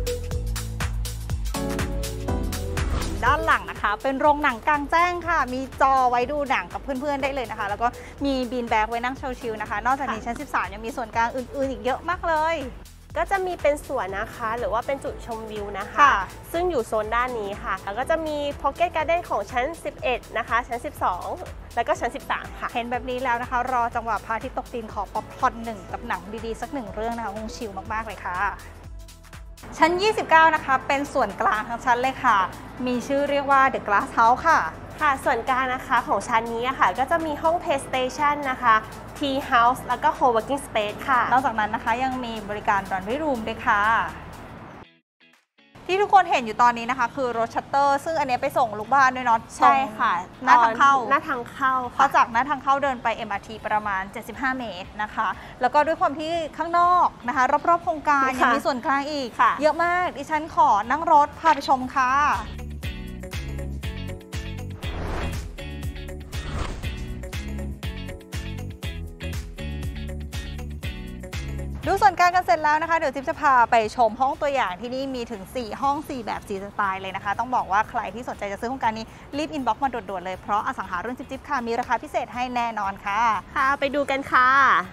ด้านหลังนะคะเป็นโรงหนังกลางแจ้งค่ะมีจอไว้ดูหนังกับเพื่อนๆได้เลยนะคะแล้วก็มีบีนแบ็กไว้นั่งชิลๆนะคะนอกจากนี้ชั้นสิบสามยังมีส่วนกลางอื่นๆอีกเยอะมากเลยก็จะมีเป็นสวนนะคะหรือว่าเป็นจุดชมวิวนะคะซึ่งอยู่โซนด้านนี้ค่ะแล้วก็จะมีพ็อกเก็ตการ์เด้นของชั้นสิบเอ็ดนะคะชั้นสิบสองแล้วก็ชั้นสิบสามค่ะเห็นแบบนี้แล้วนะคะรอจังหวะพระอาทิตย์ตกดินขอป๊อปคอร์นหนึ่งกับหนังดีๆสักหนึ่งเรื่องนะคะคงชิลมากๆเลยค่ะชั้นยี่สิบเก้านะคะเป็นส่วนกลางทั้งชั้นเลยค่ะมีชื่อเรียกว่า The Glass House ค่ะค่ะส่วนกลางนะคะของชั้นนี้ค่ะก็จะมีห้อง PlayStation นะคะ Tea House แล้วก็ Co-working Space ค่ะนอกจากนั้นนะคะยังมีบริการ Laundry Room ด้วยค่ะที่ทุกคนเห็นอยู่ตอนนี้นะคะคือรถชัตเตอร์ซึ่งอันนี้ไปส่งลูกบ้านด้วยเนาะใช่ค่ะหน้าทางเข้าหน้าทางเข้าพอจากหน้าทางเข้าเดินไป เอ็ม อาร์ ที ประมาณเจ็ดสิบห้าเมตรนะคะแล้วก็ด้วยความที่ข้างนอกนะคะรอบๆโครงการยังมีส่วนกลางอีกเยอะมากดิฉันขอนั่งรถพาไปชมค่ะดูส่วนกลางกันเสร็จแล้วนะคะเดี๋ยวจิ๊บจะพาไปชมห้องตัวอย่างที่นี่มีถึงสี่ห้องสี่แบบสี่สไตล์เลยนะคะต้องบอกว่าใครที่สนใจจะซื้อโครงการนี้รีบอินบ็อกซ์มาด่วนๆเลยเพราะอสังหารุ่นจิ๊บๆค่ะมีราคาพิเศษให้แน่นอนค่ะค่ะไปดูกันค่ะ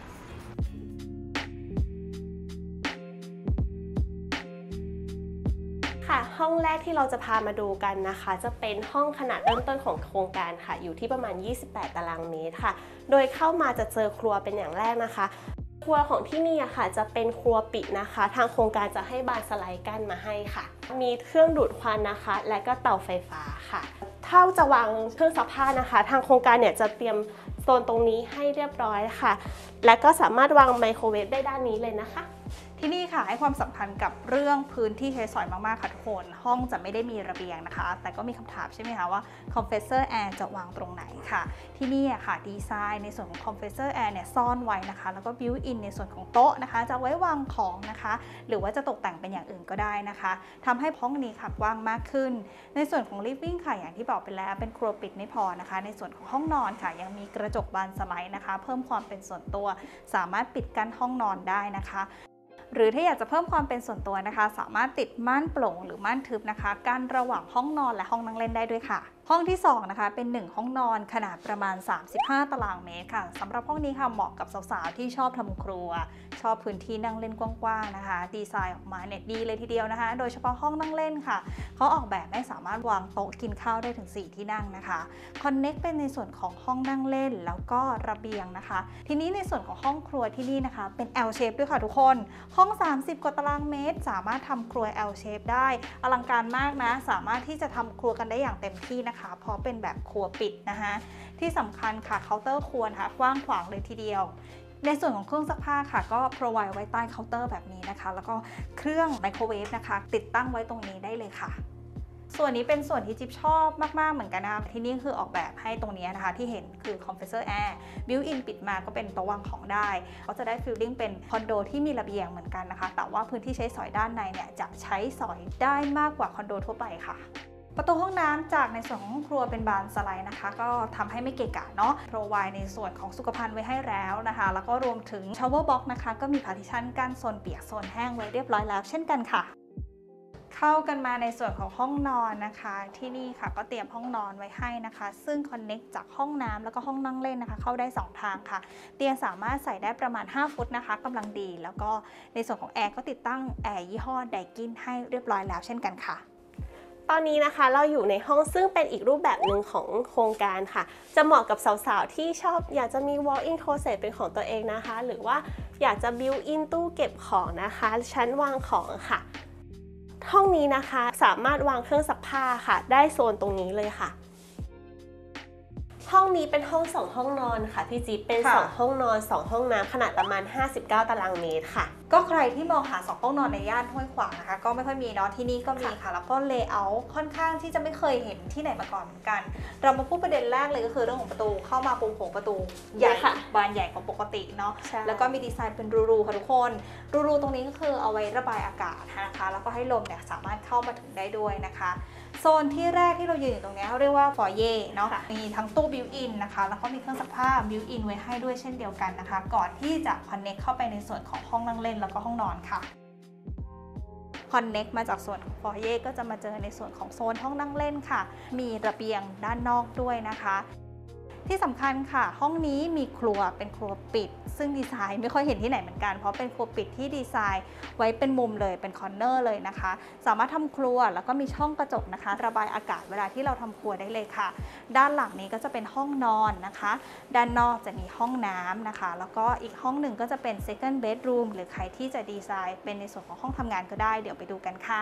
ค่ะห้องแรกที่เราจะพามาดูกันนะคะจะเป็นห้องขนาดเริ่มต้นของโครงการค่ะอยู่ที่ประมาณยี่สิบแปดตารางเมตรค่ะโดยเข้ามาจะเจอครัวเป็นอย่างแรกนะคะครัวของที่นี่ค่ะจะเป็นครัวปิดนะคะทางโครงการจะให้บานสไลด์กั้นมาให้ค่ะมีเครื่องดูดควันนะคะและก็เตาไฟฟ้าค่ะถ้าจะวางเครื่องซักผ้านะคะทางโครงการเนี่ยจะเตรียมโซนตรงนี้ให้เรียบร้อยค่ะและก็สามารถวางไมโครเวฟได้ด้านนี้เลยนะคะที่นี่ค่ะให้ความสำคัญกับเรื่องพื้นที่ใช้สอยมากๆค่ะทุกคนห้องจะไม่ได้มีระเบียงนะคะแต่ก็มีคำถามใช่ไหมคะว่าคอมเพรสเซอร์แอร์จะวางตรงไหนค่ะที่นี่ค่ะดีไซน์ในส่วนของคอมเพรสเซอร์แอร์เนี่ยซ่อนไว้นะคะแล้วก็บิวอินในส่วนของโต๊ะนะคะจะไว้วางของนะคะหรือว่าจะตกแต่งเป็นอย่างอื่นก็ได้นะคะทำให้ห้องนี้ค่ะกว้างมากขึ้นในส่วนของลิฟวิ่งค่ะอย่างที่บอกไปแล้วเป็นครัวปิดไม่พอนะคะในส่วนของห้องนอนค่ะยังมีกระจกบานสไลด์นะคะเพิ่มความเป็นส่วนตัวสามารถปิดกั้นห้องนอนได้นะคะหรือถ้าอยากจะเพิ่มความเป็นส่วนตัวนะคะสามารถติดม่านโปร่งหรือม่านทึบนะคะกั้นระหว่างห้องนอนและห้องนั่งเล่นได้ด้วยค่ะห้องที่สองนะคะเป็นหนึ่งห้องนอนขนาดประมาณสามสิบห้าตารางเมตรค่ะสำหรับห้องนี้ค่ะเหมาะกับสาวๆที่ชอบทำครัวชอบพื้นที่นั่งเล่นกว้างๆนะคะดีไซน์ออกมาเนี่ยดีเลยทีเดียวนะคะโดยเฉพาะห้องนั่งเล่นค่ะเขาออกแบบให้สามารถวางโต๊ะกินข้าวได้ถึงสี่ที่นั่งนะคะคอนเน็กเป็นในส่วนของห้องนั่งเล่นแล้วก็ระเบียงนะคะทีนี้ในส่วนของห้องครัวที่นี่นะคะเป็น L shape ด้วยค่ะทุกคนห้องสามสิบกว่าตารางเมตรสามารถทำครัว L shape ได้อลังการมากนะสามารถที่จะทำครัวกันได้อย่างเต็มที่นะคะเพราะเป็นแบบครัวปิดนะคะที่สำคัญค่ะเคาน์เตอร์ครัวค่ะกว้างขวางเลยทีเดียวในส่วนของเครื่องซักผ้าค่ะก็พรอไวไว้ใต้เคาน์เตอร์แบบนี้นะคะแล้วก็เครื่องไมโครเวฟนะคะติดตั้งไว้ตรงนี้ได้เลยค่ะส่วนนี้เป็นส่วนที่จิ๊บชอบมากๆเหมือนกันนะคะที่นี่คือออกแบบให้ตรงนี้นะคะที่เห็นคือคอมเพรสเซอร์แอร์บิวอินปิดมาก็เป็นโต๊ะวางของได้ก็จะได้ฟีลลิ่งเป็นคอนโดที่มีระเบียงเหมือนกันนะคะแต่ว่าพื้นที่ใช้สอยด้านในเนี่ยจะใช้สอยได้มากกว่าคอนโดทั่วไปค่ะประตูห้องน้ำจากในส่วนของห้องครัวเป็นบานสไลด์นะคะก็ทำให้ไม่เกะกะเนาะโปรไวในส่วนของสุขภัณฑ์ไว้ให้แล้วนะคะแล้วก็รวมถึงชาวเวอร์บ็อกซ์นะคะก็มีพาร์ติชันกั้นโซนเปียกโซนแห้งไว้เรียบร้อยแล้วเช่นกันค่ะเข้ากันมาในส่วนของห้องนอนนะคะที่นี่ค่ะก็เตรียมห้องนอนไว้ให้นะคะซึ่งคอนเน็กจากห้องน้ำแล้วก็ห้องนั่งเล่นนะคะเข้าได้สองทางค่ะเตียงสามารถใส่ได้ประมาณห้าฟุตนะคะกำลังดีแล้วก็ในส่วนของแอร์ก็ติดตั้งแอร์ยี่ห้อไดกินให้เรียบร้อยแล้วเช่นกันค่ะตอนนี้นะคะเราอยู่ในห้องซึ่งเป็นอีกรูปแบบหนึ่งของโครงการค่ะจะเหมาะกับสาวๆที่ชอบอยากจะมี walk-in closet เป็นของตัวเองนะคะหรือว่าอยากจะ built-in ตู้เก็บของนะคะชั้นวางของค่ะห้องนี้นะคะสามารถวางเครื่องซักผ้าค่ะได้โซนตรงนี้เลยค่ะห้องนี้เป็นห้องสองห้องนอนค่ะพี่จิ๊บเป็นสองห้องนอนสองห้องน้ำขนาดประมาณห้าสิบเก้าตารางเมตรค่ะก็ใครที่มองหาสองห้องนอนในย่านห้วยขวางนะคะก็ไม่ค่อยมีเนาะที่นี่ก็มีค่ะแล้วก็เลเยอร์ค่อนข้างที่จะไม่เคยเห็นที่ไหนมาก่อนเหมือนกันเรามาพูดประเด็นแรกเลยก็คือเรื่องของประตูเข้ามาปุ่มโผงประตูใหญ่บานใหญ่กว่าปกติเนาะแล้วก็มีดีไซน์เป็นรูๆค่ะทุกคนรูๆตรงนี้ก็คือเอาไว้ระบายอากาศนะคะแล้วก็ให้ลมเนี่ยสามารถเข้ามาถึงได้ด้วยนะคะโซนที่แรกที่เรายืนอยู่ตรงนี้เขาเรียกว่าฟอยเย่เนาะมีทั้งตู้บิวอินนะคะแล้วก็มีเครื่องซักผ้าบิวอินไว้ให้ด้วยเช่นเดียวกันนะคะก่อนที่จะคอนเน็กเข้าไปในส่วนของห้องนั่งเล่นแล้วก็ห้องนอนค่ะคอนเน็กมาจากส่วนของฟอยเย่ก็จะมาเจอในส่วนของโซนห้องนั่งเล่นค่ะมีระเบียงด้านนอกด้วยนะคะที่สำคัญค่ะห้องนี้มีครัวเป็นครัวปิดซึ่งดีไซน์ไม่ค่อยเห็นที่ไหนเหมือนกันเพราะเป็นครัวปิดที่ดีไซน์ไว้เป็นมุมเลยเป็นคอร์เนอร์เลยนะคะสามารถทำครัวแล้วก็มีช่องกระจกนะคะระบายอากาศเวลาที่เราทำครัวได้เลยค่ะด้านหลังนี้ก็จะเป็นห้องนอนนะคะด้านนอกจะมีห้องน้ำนะคะแล้วก็อีกห้องหนึ่งก็จะเป็น second bedroom หรือใครที่จะดีไซน์เป็นในส่วนของห้องทำงานก็ได้เดี๋ยวไปดูกันค่ะ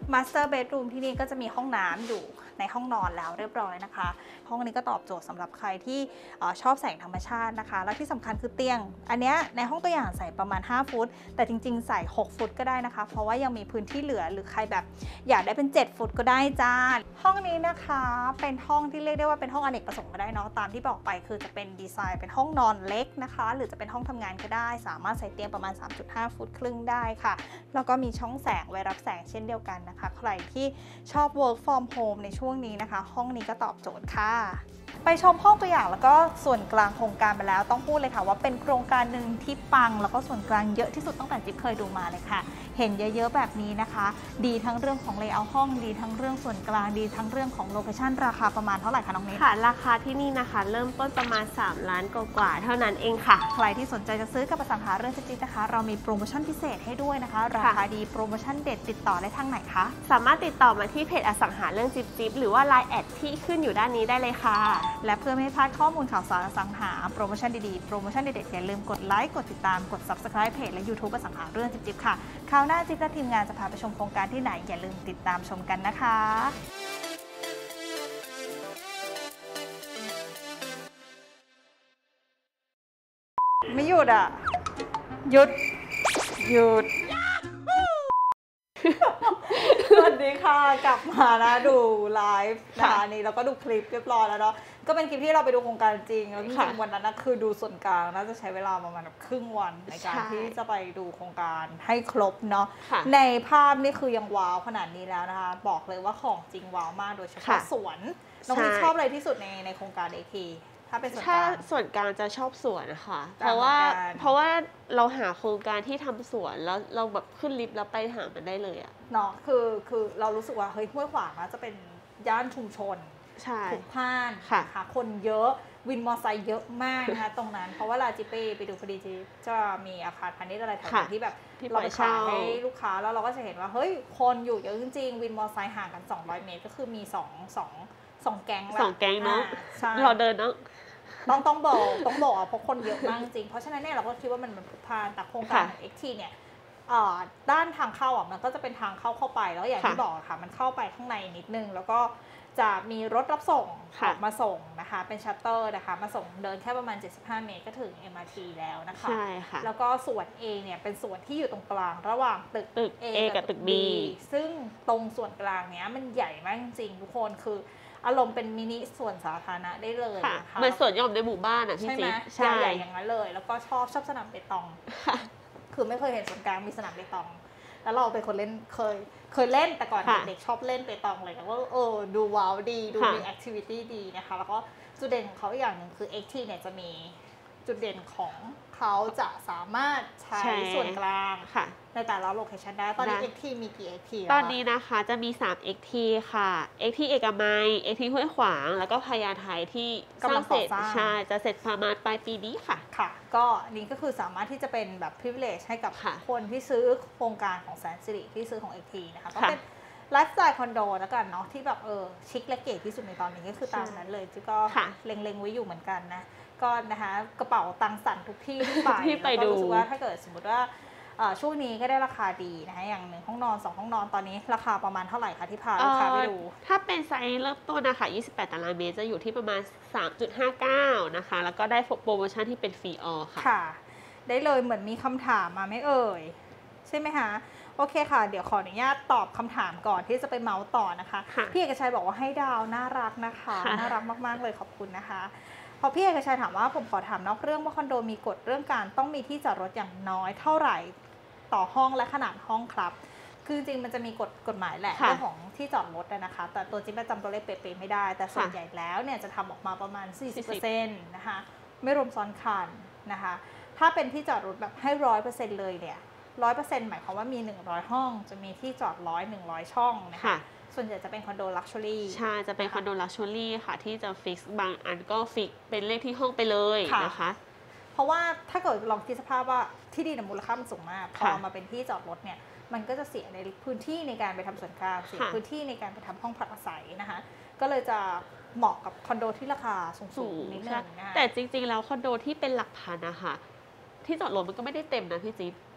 Master Bedroom ที่นี่ก็จะมีห้องน้ำอยู่ในห้องนอนแล้วเรียบร้อยนะคะห้องนี้ก็ตอบโจทย์สำหรับใครที่ชอบแสงธรรมชาตินะคะและที่สำคัญคือเตียงอันนี้ในห้องตัวอย่างใส่ประมาณห้าฟุตแต่จริงๆใส่หกฟุตก็ได้นะคะเพราะว่ายังมีพื้นที่เหลือหรือใครแบบอยากได้เป็นเจ็ดฟุตก็ได้จ้าห้องนี้นะคะเป็นห้องที่เรียกได้ว่าเป็นห้องอเนกประสงค์ก็ได้เนาะตามที่บอกไปคือจะเป็นดีไซน์เป็นห้องนอนเล็กนะคะหรือจะเป็นห้องทำงานก็ได้สามารถใส่เตียงประมาณ สามจุดห้า ฟุตครึ่งได้ค่ะแล้วก็มีช่องแสงไว้รับแสงเช่นเดียวกันนะคะใครที่ชอบ work from home ในช่วงนี้นะคะห้องนี้ก็ตอบโจทย์ค่ะไปชมห้องตัวอย่างแล้วก็ส่วนกลางโครงการไปแล้วต้องพูดเลยค่ะว่าเป็นโครงการหนึ่งที่ปังแล้วก็ส่วนกลางเยอะที่สุดตั้งแต่จิ๊บเคยดูมาเลยค่ะเห็นเยอะๆแบบนี้นะคะดีทั้งเรื่องของเลเยอร์ห้องดีทั้งเรื่องส่วนกลางดีทั้งเรื่องของโลเคชั่นราคาประมาณเท่าไหร่คะน้องเนทค่ะราคาที่นี่นะคะเริ่มต้นประมาณสามล้านกว่าๆเท่านั้นเองค่ะใครที่สนใจจะซื้อกับอสังหาเรื่องจิ๊บนะคะเรามีโปรโมชั่นพิเศษให้ด้วยนะคะราคาดีโปรโมชั่นเด็ดติดต่อได้ทางไหนคะสามารถติดต่อมาที่เพจอสังหาเรื่องจิ๊บจิ๊บหรือว่า ไลน์ แอดที่ขึ้นอยู่ด้านนี้ได้เลยค่ะและเพื่อไม่ให้พลาดข้อมูลข่าวสารอสังหาโปรโมชั่นดีๆโปรโมชั่นเด็ดๆอย่าลืมกดไลค์กดติดตามกด ซับสไครบ์ เพจและ ยูทูบ อสังหาเรื่องจิ๊บๆค่ะคราวหน้าจิ๊บและทีมงานจะพาไปชมโครงการที่ไหนอย่าลืมติดตามชมกันนะคะไม่หยุดอ่ะหยุดหยุดสวัสดีค่ะกลับมานะดูไลฟ์นะคะนี่เราก็ดูคลิปเรียบร้อยแล้วเนาะก็เป็นคลิปที่เราไปดูโครงการจริงแล้วจริงๆวันนั้นนะคือดูส่วนกลางน่าจะใช้เวลาประมาณครึ่งวันในการที่จะไปดูโครงการให้ครบเนาะในภาพนี่คือยังว้าวขนาดนี้แล้วนะคะบอกเลยว่าของจริงว้าวมากโดยเฉพาะสวนน้องมีชอบอะไรที่สุดในในโครงการ เอ ที ถ้าเป็นส่วนกลางส่วนกลางจะชอบสวนนะคะเพราะว่าเพราะว่าเราหาโครงการที่ทำสวนแล้วเราแบบขึ้นลิฟต์แล้วไปหามันได้เลยอะเนาะคือคือเรารู้สึกว่าเฮ้ยห้วยขวางนะจะเป็นย่านชุมชนถูกพ่านค่ะคนเยอะวินมอไซค์เยอะมากนะคะตรงนั้นเพราะว่าลาจิเป้ไปดูพอดีจีจะมีอาคารพาณิชย์อะไรแถวนี้ที่แบบเราไปขายให้ลูกค้าแล้วเราก็จะเห็นว่าเฮ้ยคนอยู่เยอะจริงๆวินมอไซค์ห่างกันสองร้อยเมตรก็คือมีสอง สอง สองแก๊งสองแก๊งเนาะเราเดินเนาะต้องต้องบอกต้องบอกเพราะคนเยอะมากจริงเพราะฉะนั้นเนี่ยเราก็คิดว่ามันมันผูกพันแต่โครงการของ เอ็กซ์ ที เนี่ยด้านทางเข้าอ่ะมันก็จะเป็นทางเข้าเข้าไปแล้วอย่างที่บอกค่ะมันเข้าไปข้างในนิดนึงแล้วก็จะมีรถรับส่งออกมาส่งนะคะเป็นชัตเตอร์นะคะมาส่งเดินแค่ประมาณเจ็ดสิบห้าเมตรก็ถึง เอ็ม อาร์ ที แล้วนะคะใช่ค่ะแล้วก็ส่วน A เนี่ยเป็นส่วนที่อยู่ตรงกลางระหว่างตึก A กับตึก B ซึ่งตรงส่วนกลางเนี้ยมันใหญ่มากจริงๆทุกคนคืออารมณ์เป็นมินิส่วนสาธารณะได้เลยนะคะเหมือนส่วนย่อมในหมู่บ้านอ่ะพี่จิ๊บใช่ใหญ่อย่างนั้นเลยแล้วก็ชอบชอบสนามเปตองคือไม่เคยเห็นส่วนกลางมีสนามเปตองแล้วเราเป็นคนเล่นเคยเคยเล่นแต่ก่อนเด็กชอบเล่นเปตองเลยแล้วก็เออดูว้าวดีดูมีแอคทิวิตี้ดีนะคะแล้วก็จุดเด่นของเขาอีกอย่างหนึ่งคือ เอ็กซ์ ที เนี่ยจะมีจุดเด่นของเขาจะสามารถใช้ส่วนกลางในแต่ละโลเคชันได้ตอนนี้ เอ็กซ์ ที มีกี่ เอ็กซ์ ทีตอนนี้นะคะจะมีสาม เอ็กซ์ ที ค่ะ เอ็กซ์ ที เอกมัย เอ็กซ์ ที ห้วยขวางแล้วก็พญาไทที่กำลังเสร็จใช่จะเสร็จประมาณปลายปีนี้ค่ะค่ะก็นี้ก็คือสามารถที่จะเป็นแบบ privilege ให้กับคนที่ซื้อโครงการของแสนสิริที่ซื้อของ เอ็กซ์ ที นะคะก็เป็นไลฟ์สไตล์คอนโดแล้วกันเนาะที่แบบเออชิคและเก๋ที่สุดในตอนนี้ก็คือตามนั้นเลยที่ก็เล็งๆไว้อยู่เหมือนกันนะก็นะคะกระเป๋าตังค์สั่นทุกที่ที่ไปแล้วก็รู้สึกว่าถ้าเกิดสมมติว่าช่วงนี้ก็ได้ราคาดีนะคะอย่างหนึ่งห้องนอนสองห้องนอนตอนนี้ราคาประมาณเท่าไหร่คะที่พาลูกค้าไปดูถ้าเป็นไซส์เริ่มต้นนะคะยี่สิบแปดตารางเมตรจะอยู่ที่ประมาณ สามจุดห้าเก้า นะคะแล้วก็ได้โปรโมชั่นที่เป็นฟรีออค่ะค่ะได้เลยเหมือนมีคำถามมาไม่เอ่ยใช่ไหมคะโอเคค่ะเดี๋ยวขออนุญาตตอบคำถามก่อนที่จะไปเมาส์ต่อนะคะพี่เอกชัยบอกว่าให้ดาวน่ารักนะคะน่ารักมากๆเลยขอบคุณนะคะพอพี่เอกชัยถามว่าผมขอถามนอกเรื่องว่าคอนโดมีกฎเรื่องการต้องมีที่จอดรถอย่างน้อยเท่าไหร่ต่อห้องและขนาดห้องครับคือจริงมันจะมีกฎกฎหมายแหละเรื่องของที่จอดรถนะคะแต่ตัวจิ๊บจำตัวเลขเป๊ะๆไม่ได้แต่ส่วนใหญ่แล้วเนี่ยจะทำออกมาประมาณ สี่สิบเปอร์เซ็นต์ นะคะไม่รวมซ้อนคันนะคะถ้าเป็นที่จอดรถแบบให้ ร้อยเปอร์เซ็นต์ เลยเนี่ย ร้อยเปอร์เซ็นต์ หมายความว่ามีหนึ่งร้อยห้องจะมีที่จอดร้อยหนึ่งร้อยช่องนะคะส่วนใหญ่จะเป็นคอนโดลักชัวรี่ใช่จะเป็นคอนโดลักชัวรี่ค่ะที่จะฟิกซ์บางอันก็ฟิกเป็นเลขที่ห้องไปเลยนะคะเพราะว่าถ้าเกิดลองคิดสภาพว่าที่ดินมูลค่ามันสูงมากพอมาเป็นที่จอดรถเนี่ยมันก็จะเสียในพื้นที่ในการไปทำส่วนกลางเสียพื้นที่ในการไปทำห้องพักอาศัยนะคะก็เลยจะเหมาะกับคอนโดที่ราคาสูงๆนิดนึงนะคะแต่จริงๆแล้วคอนโดที่เป็นหลักพันนะคะที่จอดรถมันก็ไม่ได้เต็มนะพี่จิ๊บ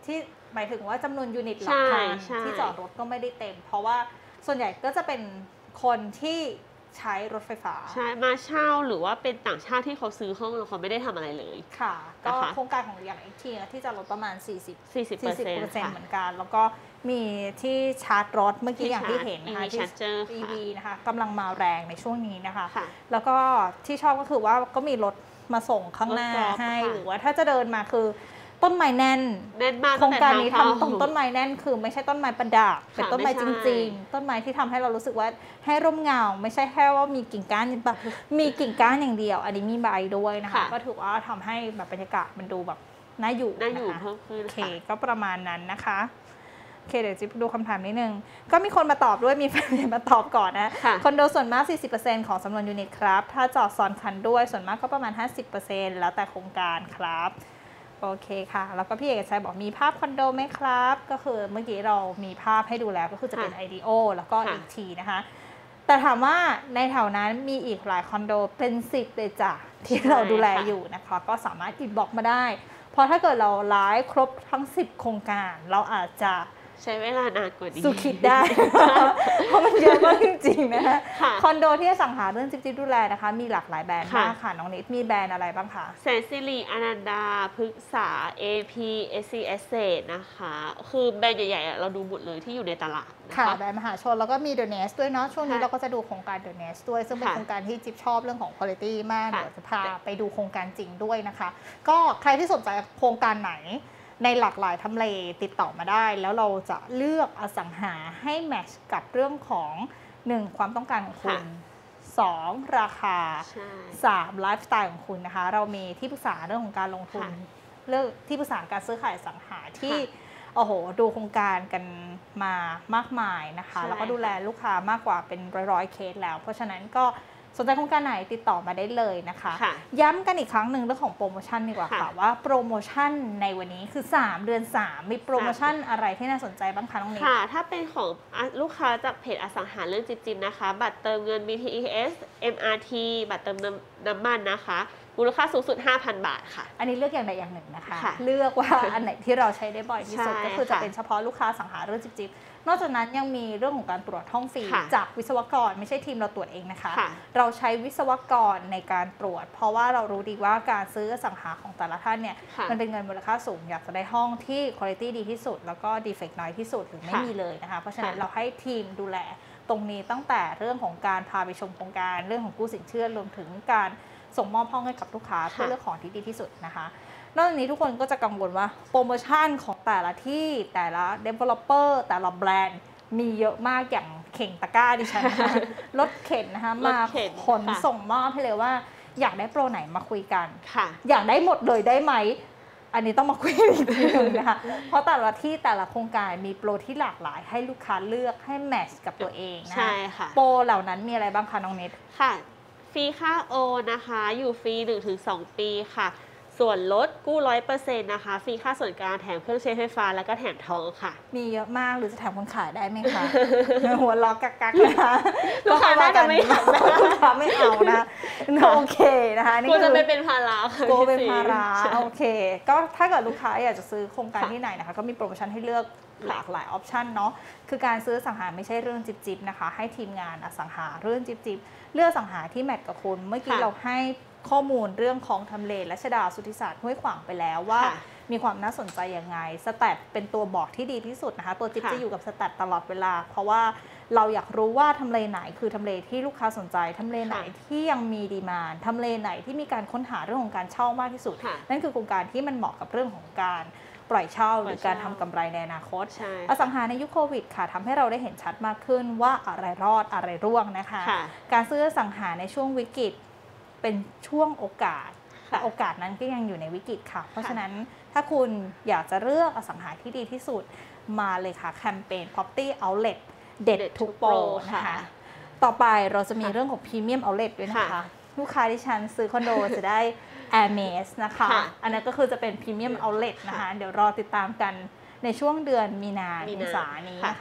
ที่หมายถึงว่าจำนวนยูนิตหลัใช่กพันใช่ที่จอดรถก็ไม่ได้เต็ม เพราะว่าส่วนใหญ่ก็จะเป็นคนที่ใช้รถไฟฟ้าใช่มาเช่าหรือว่าเป็นต่างชาติที่เขาซื้อห้องแล้วเขาไม่ได้ทำอะไรเลยค่ะก็นะคะโครงการของอย่าง เอ็กซ์ ที ที่จะลดประมาณ 40 สี่สิบเปอร์เซ็นต์ 40% ค่ะเหมือนกัน แล้วก็มีที่ชาร์จรถเมื่อกี้ที่อย่างที่ชาร์จเห็นนะคะอี วีที่ Charger ค่ะอี วี นะคะกำลังมาแรงในช่วงนี้นะคะค่ะแล้วก็ที่ชอบก็คือว่าก็มีรถมาส่งข้างหน้ารถกอล์ฟให้ค่ะหรือว่าถ้าจะเดินมาคือต้นไม้แน่นแน่นมากโครงการนี้ตั้งแต่ทำตรงต้นไม้แน่นคือไม่ใช่ต้นไม้ประดับเป็นต้นไม้ไม่จใช่ริงๆ ต้นไม้ที่ทำให้เรารู้สึกว่าให้ร่มเงาไม่ใช่แค่ว่ามีกิ่งก้านแบบมีกิ่งก้านอย่างเดียว อันนี้มีใบด้วยนะคะค่ะก็ถือว่าทำให้แบบบรรยากาศมันดูแบบน่าอยู่น่าอยู่นะคะเพิ่มขึ้นโอเคค่ะก็ประมาณนั้นนะคะโอเคเดี๋ยวจิ๊บดูคำถามนิดนึงก็มีคนมาตอบด้วยมีแฟนมาตอบก่อนนะค่ะคอนโดส่วนมาก สี่สิบเปอร์เซ็นต์ ของจำนวนยูนิตครับถ้าจอดซ้อนคันด้วยส่วนมากก็ประมาณ ห้าสิบเปอร์เซ็นต์ แล้วแต่โครงการครับโอเคค่ะแล้วก็พี่เอกชัยบอกมีภาพคอนโดไหมครับก็คือเมื่อกี้เรามีภาพให้ดูแล้วก็คือจะเป็นค่ะไอ ดี โอ แล้วก็ค่ะอี ที นะคะแต่ถามว่าในแถวนั้นมีอีกหลายคอนโดเป็นสิบเลยจ้ะที่เราดูแลอยู่นะคะก็สามารถอินบ็อกซ์มาได้เพราะถ้าเกิดเราไลฟ์ครบทั้งสิบโครงการเราอาจจะใช้เวลานานกว่านี้สุขิดได้ เพราะมันเยอะมากจริงๆนะคะค่ะคอนโดที่อสังหาเรื่องจิ๊บจิ๊บดูแลนะคะมีหลากหลายแบรนด์ค่ะมากค่ะน้องนิดมีแบรนด์อะไรบ้างคะแสนสิริอนันดาพฤกษา เอ พี เอส ซี Asset นะคะ คือแบรนด์ใหญ่ๆอะเราดูหมดเลยที่อยู่ในตลาดนะค่ะคะแบรนด์มหาชนแล้วก็มี The Nest ด้วยเนาะช่วงนี้ค่ะเราก็จะดูโครงการ The Nest ด้วย ซึ่งเป็นค่ะโครงการที่จิ๊บชอบเรื่องของ quality มากค่ะเดี๋ยวจะพาไปดูโครงการจริงด้วยนะคะ ก็ใครที่สนใจโครงการไหนในหลากหลายทำเลติดต่อมาได้ แล้วเราจะเลือกอสังหาให้แมทช์กับเรื่องของหนึ่งความต้องการของคุณสองราคาใช่สามไลฟ์สไตล์ของคุณนะคะเรามีที่ปรึกษาเรื่องของการลงทุนค่ะเรื่องที่ปรึกษาการซื้อขายอสังหาที่ค่ะโอ้โหดูโครงการกันมามากมายนะคะใช่แล้วก็ดูแลลูกค้ามากกว่าเป็นร้อยๆเคสแล้ว เพราะฉะนั้นก็สนใจโครงการไหนติดต่อมาได้เลยนะคะค่ะย้ำกันอีกครั้งหนึ่งเรื่องของโปรโมชั่นดีกว่าค่ะค่ะว่าโปรโมชั่นในวันนี้คือสามเดือนสามมีโปรโมชั่นอะไรที่น่าสนใจบ้างคะน้องนิดค่ะ ถ้าเป็นของอ่ะลูกค้าจากเพจอสังหาเรื่องจิ๊บๆนะคะ บัตรเติมเงิน บี ที อี เอส เอ็ม อาร์ ที บัตรเติมน้ำน้ำมันนะคะ มูลค่าสูงสุด ห้าพัน บาทค่ะอันนี้เลือกอย่างใดอย่างหนึ่งนะคะค่ะเลือกว่า อันไหนที่เราใช้ได้บ่อยที่สุดใช่ก็คือจะค่ะเป็นเฉพาะลูกค้าสังหาเรื่องจิ๊บๆนอกจากนั้นยังมีเรื่องของการตรวจห้องฟรีค่ะจากวิศวกรไม่ใช่ทีมเราตรวจเองนะคะค่ะเราใช้วิศวกรในการตรวจ เพราะว่าเรารู้ดีว่าการซื้ออสังหาของแต่ละท่านเนี่ยค่ะมันเป็นเงินมูลค่าสูงอยากจะได้ห้องที่คุณภาพดีที่สุด แล้วก็ดีเฟกต์น้อยที่สุดหรือไม่ค่ะมีเลยนะคะเพราะฉะนั้นค่ะเราให้ทีมดูแลตรงนี้ตั้งแต่เรื่องของการพาไปชมโครงการเรื่องของกู้สินเชื่อรวมถึงการส่งมอบห้องให้กับลูกค้าเพื่อเลือกของที่ดีที่สุดนะคะ นอกจากนี้ทุกคนก็จะกังวลว่าโปรโมชั่นของแต่ละที่แต่ละ developer แต่ละแบรนด์มีเยอะมากอย่างเข่งตะกร้าดิฉันนะคะ รถเข็นนะคะรมาถเข็นขนค่ะส่งมอบให้เลยว่าอยากได้โปรไหนมาคุยกันค่ะอยากได้หมดเลยได้ไหม อันนี้ต้องมาคุยกันอีกทีหนึงนะคะ เพราะแต่ละที่แต่ละโครงการมีโปรที่หลากหลายให้ลูกค้าเลือกให้แมทช์กับตัวเองนะใช่คะค่ะโปรเหล่านั้นมีอะไรบ้างคะน้องเน็ตค่ะ ฟรีค่าโอนนะคะ อยู่ฟรี หนึ่งถึงสอง ปีค่ะ ส่วนลดกู้ ร้อยเปอร์เซ็นต์ นะคะ ฟรีค่าส่วนกลางแถมเครื่องใช้ไฟฟ้าแล้วก็แถมทองค่ะมีเยอะมากหรือจะแถมคนขายได้ไหมคะ หัวล็อกกักๆนะคะลูกค้าน่าจะไม่เอาลูกค้าไม่เอานะโอเคนะคะนี่กลัวคืจะอไม่เป็นภาระค่ะโกเป็นพี่ภาระใช่โอเค ก็ถ้าเกิดลูกค้าอยากจะซื้อโครงการค่ะที่ไหนนะคะก็มีโปรโมชั่นให้เลือกหลากหลายออปชันเนาะคือการซื้ออสังหาไม่ใช่เรื่องจิบจิบนะคะ ให้ทีมงานอสังหาเรื่องจิบจิบเลือกอสังหาที่แมทกับคุณเมื่อกี้ค่ะเราให้ข้อมูลเรื่องของทำเลรัชดาสุทธิศาสตร์ห้วยขวางไปแล้วว่าค่ะมีความน่าสนใจยังไงสแตทเป็นตัวบอกที่ดีที่สุดนะคะ ตัวจิ๊บค่ะจะอยู่กับสแตทตลอดเวลา เพราะว่าเราอยากรู้ว่าทำเลไหนคือทำเลที่ลูกค้าสนใจทำเลไหนค่ะที่ยังมีดีมานด์ทำเลไหนที่มีการค้นหาเรื่องของการเช่ามากที่สุดค่ะนั่นคือโครงการที่มันเหมาะกับเรื่องของการปล่อยเช่าหรือปล่อยเช่าการทำกำไรในอนาคตใช่อสังหาในยุคโควิดค่ะทำให้เราได้เห็นชัดมากขึ้นว่าอะไรรอดอะไรร่วงนะคะค่ะการซื้ออสังหาในช่วงวิกฤตเป็นช่วงโอกาส แต่โอกาสนั้นก็ยังอยู่ในวิกฤตค่ะ เพราะฉะนั้นถ้าคุณอยากจะเลือกอสังหาที่ดีที่สุดมาเลยค่ะแคมเปญ Property Outlet เด็ดเด็ดทุทุกกโปรโปรนะคะค่ะต่อไปเราจะมีค่ะเรื่องของ Premium Outlet ด้วยนะคะค่ะลูกค้าที่ฉันซื้อคอนโดจะได้ Hermes นะคะค่ะอันนั้นก็คือจะเป็น Premium Outlet นะคะ เดี๋ยวรอติดตามกันในช่วงเดือนมีนามีเมนาษายนนี้นะคะ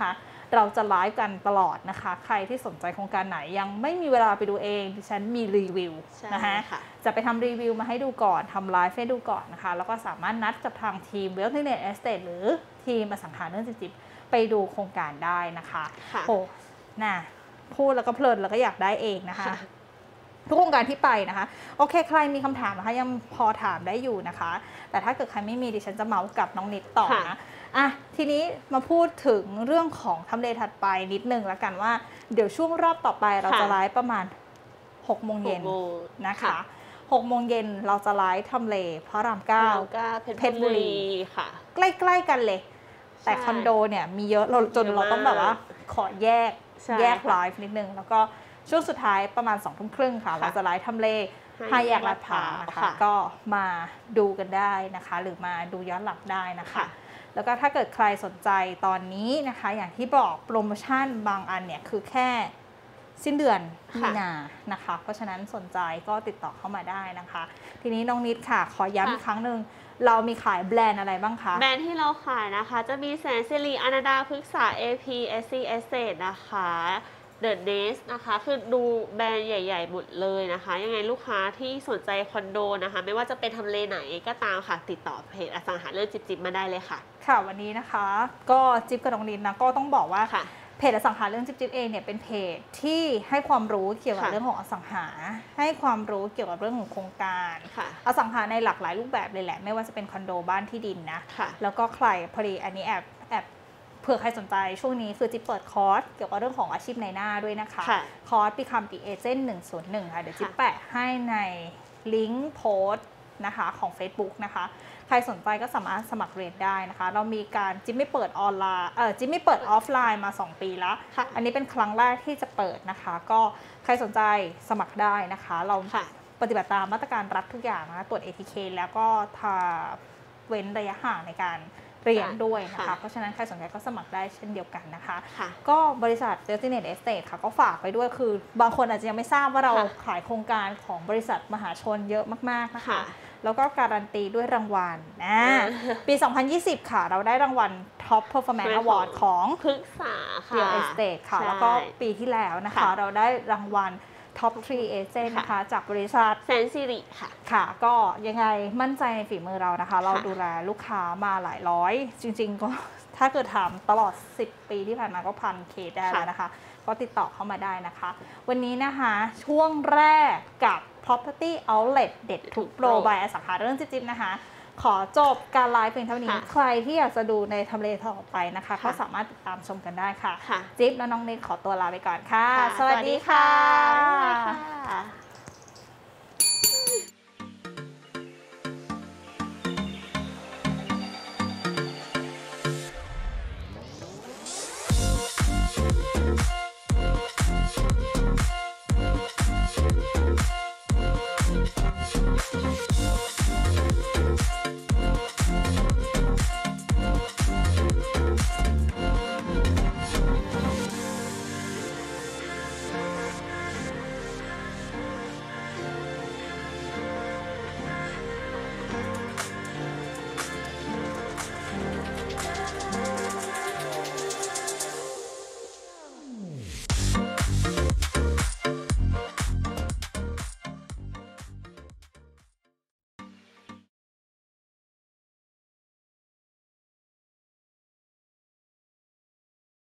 เราจะไลฟ์กันตลอดนะคะใครที่สนใจโครงการไหนยังไม่มีเวลาไปดูเองดิฉันมีรีวิวนะคะจะไปทำรีวิวมาให้ดูก่อนทำไลฟ์ให้ดูก่อนนะคะแล้วก็สามารถนัดกับทางทีม Wealth Net Estate หรือทีมอสังหาริมทรัพย์ไปดูโครงการได้นะคะโอ้น่ะพูดแล้วก็เพลินแล้วก็อยากได้เองนะคะทุกโครงการที่ไปนะคะโอเคใครมีคำถามนะคะยังพอถามได้อยู่นะคะแต่ถ้าเกิดใครไม่มีดิฉันจะเมาส์กับน้องนิดต่อนะอ่ะทีนี้มาพูดถึงเรื่องของทำเลถัดไปนิดนึงแล้วกันว่าเดี๋ยวช่วงรอบต่อไปเราจะไลฟ์ประมาณหกโมงเย็นนะคะหกโมงเย็นเราจะไลฟ์ทำเลพระรามเก้าเพชรบุรีค่ะใกล้ๆกันเลยแต่คอนโดเนี่ยมีเยอะเราจนเราต้องแบบว่าขอแยกแยกไลฟ์นิดนึงแล้วก็ช่วงสุดท้ายประมาณสองทุ่มครึ่งค่ะเราจะไลฟ์ทำเลห้าแยกลาดพร้าวนะคะก็มาดูกันได้นะคะหรือมาดูย้อนหลังได้นะคะแล้วก็ถ้าเกิดใครสนใจตอนนี้นะคะอย่างที่บอกโปรโมชั่นบางอันเนี่ยคือแค่สิ้นเดือนมีนานะคะเพราะฉะนั้นสนใจก็ติดต่อเข้ามาได้นะคะทีนี้น้องนิดค่ะขอย้ำอีกครั้งหนึ่งเรามีขายแบรนด์อะไรบ้างคะแบรนด์ที่เราขายนะคะจะมีแสนสิริอนันดาพฤกษา เอ พี เอส ซี Estate นะคะ The Nest นะคะคือดูแบรนด์ใหญ่ๆหมดเลยนะคะยังไงลูกค้าที่สนใจคอนโดนะคะไม่ว่าจะเป็นทำเลไหนก็ตามค่ะติดต่อเพจอสังหาริมทรัพย์จิ๊บมาได้เลยค่ะค่ะวันนี้นะคะก็จิ๊บกับน้องนิดนะก็ต้องบอกว่าเพจอสังหาริมทรัพย์จิ๊บเองเนี่ยเป็นเพจที่ให้ความรู้เกี่ยวกับเรื่องของอสังหาให้ความรู้เกี่ยวกับเรื่องของโครงการอสังหาในหลากหลายรูปแบบเลยแหละไม่ว่าจะเป็นคอนโดบ้านที่ดินนะแล้วก็ใครพอดีอันนี้แอบแอบเผื่อใครสนใจช่วงนี้คือจิ๊บเปิดคอร์สเกี่ยวกับเรื่องของอาชีพในหน้าด้วยนะคะคอร์ส Become the Agent หนึ่งศูนย์หนึ่งค่ะเดี๋ยวจิ๊บแปะให้ในลิงก์โพสต์นะคะของ Facebook นะคะใครสนใจก็สามารถสมัครเรียนได้นะคะเรามีการจิ๊บไม่เปิดออนไลน์เออจิ๊บไม่เปิดออฟไลน์มาสองปีแล้วอันนี้เป็นครั้งแรกที่จะเปิดนะคะก็ใครสนใจสมัครได้นะคะเราปฏิบัติตามมาตรการรัฐทุกอย่างนะตรวจ เอ ที เค แล้วก็ทาเว้นระยะห่างในการเรียนด้วยนะคะเพราะฉะนั้นใครสนใจก็สมัครได้เช่นเดียวกันนะคะก็บริษัท Wealth Net Estate ค่ะก็ฝากไปด้วยคือบางคนอาจจะยังไม่ทราบว่าเราขายโครงการของบริษัทมหาชนเยอะมากๆนะคะแล้วก็การันตีด้วยรางวัลนะปี สองพันยี่สิบ ค่ะเราได้รางวัล Top Performance Award ของพฤกษาค่ะ Real Estate ค่ะแล้วก็ปีที่แล้วนะคะเราได้รางวัลท็อปทรี Agent นะคะจากบริษัทแสนสิริค่ะค่ะก็ยังไงมั่นใจในฝีมือเรานะคะเราดูแลลูกค้ามาหลายร้อยจริงๆก็ถ้าเกิดถามตลอดสิบปีที่ผ่านมาก็พันเคสได้แล้วนะคะก็ติดต่อเข้ามาได้นะคะวันนี้นะคะช่วงแรกกับ Property Outlet เด็ดทุกโปร by อสังหาริมทรัพย์นะคะขอจบการไลฟ์เพียงเท่านี้ใครที่อยากจะดูในทำเลต่อไปนะคะก็สามารถติดตามชมกันได้ค่ะจิ๊บและน้องเนทขอตัวลาไปก่อนค่ะสวัสดีค่ะ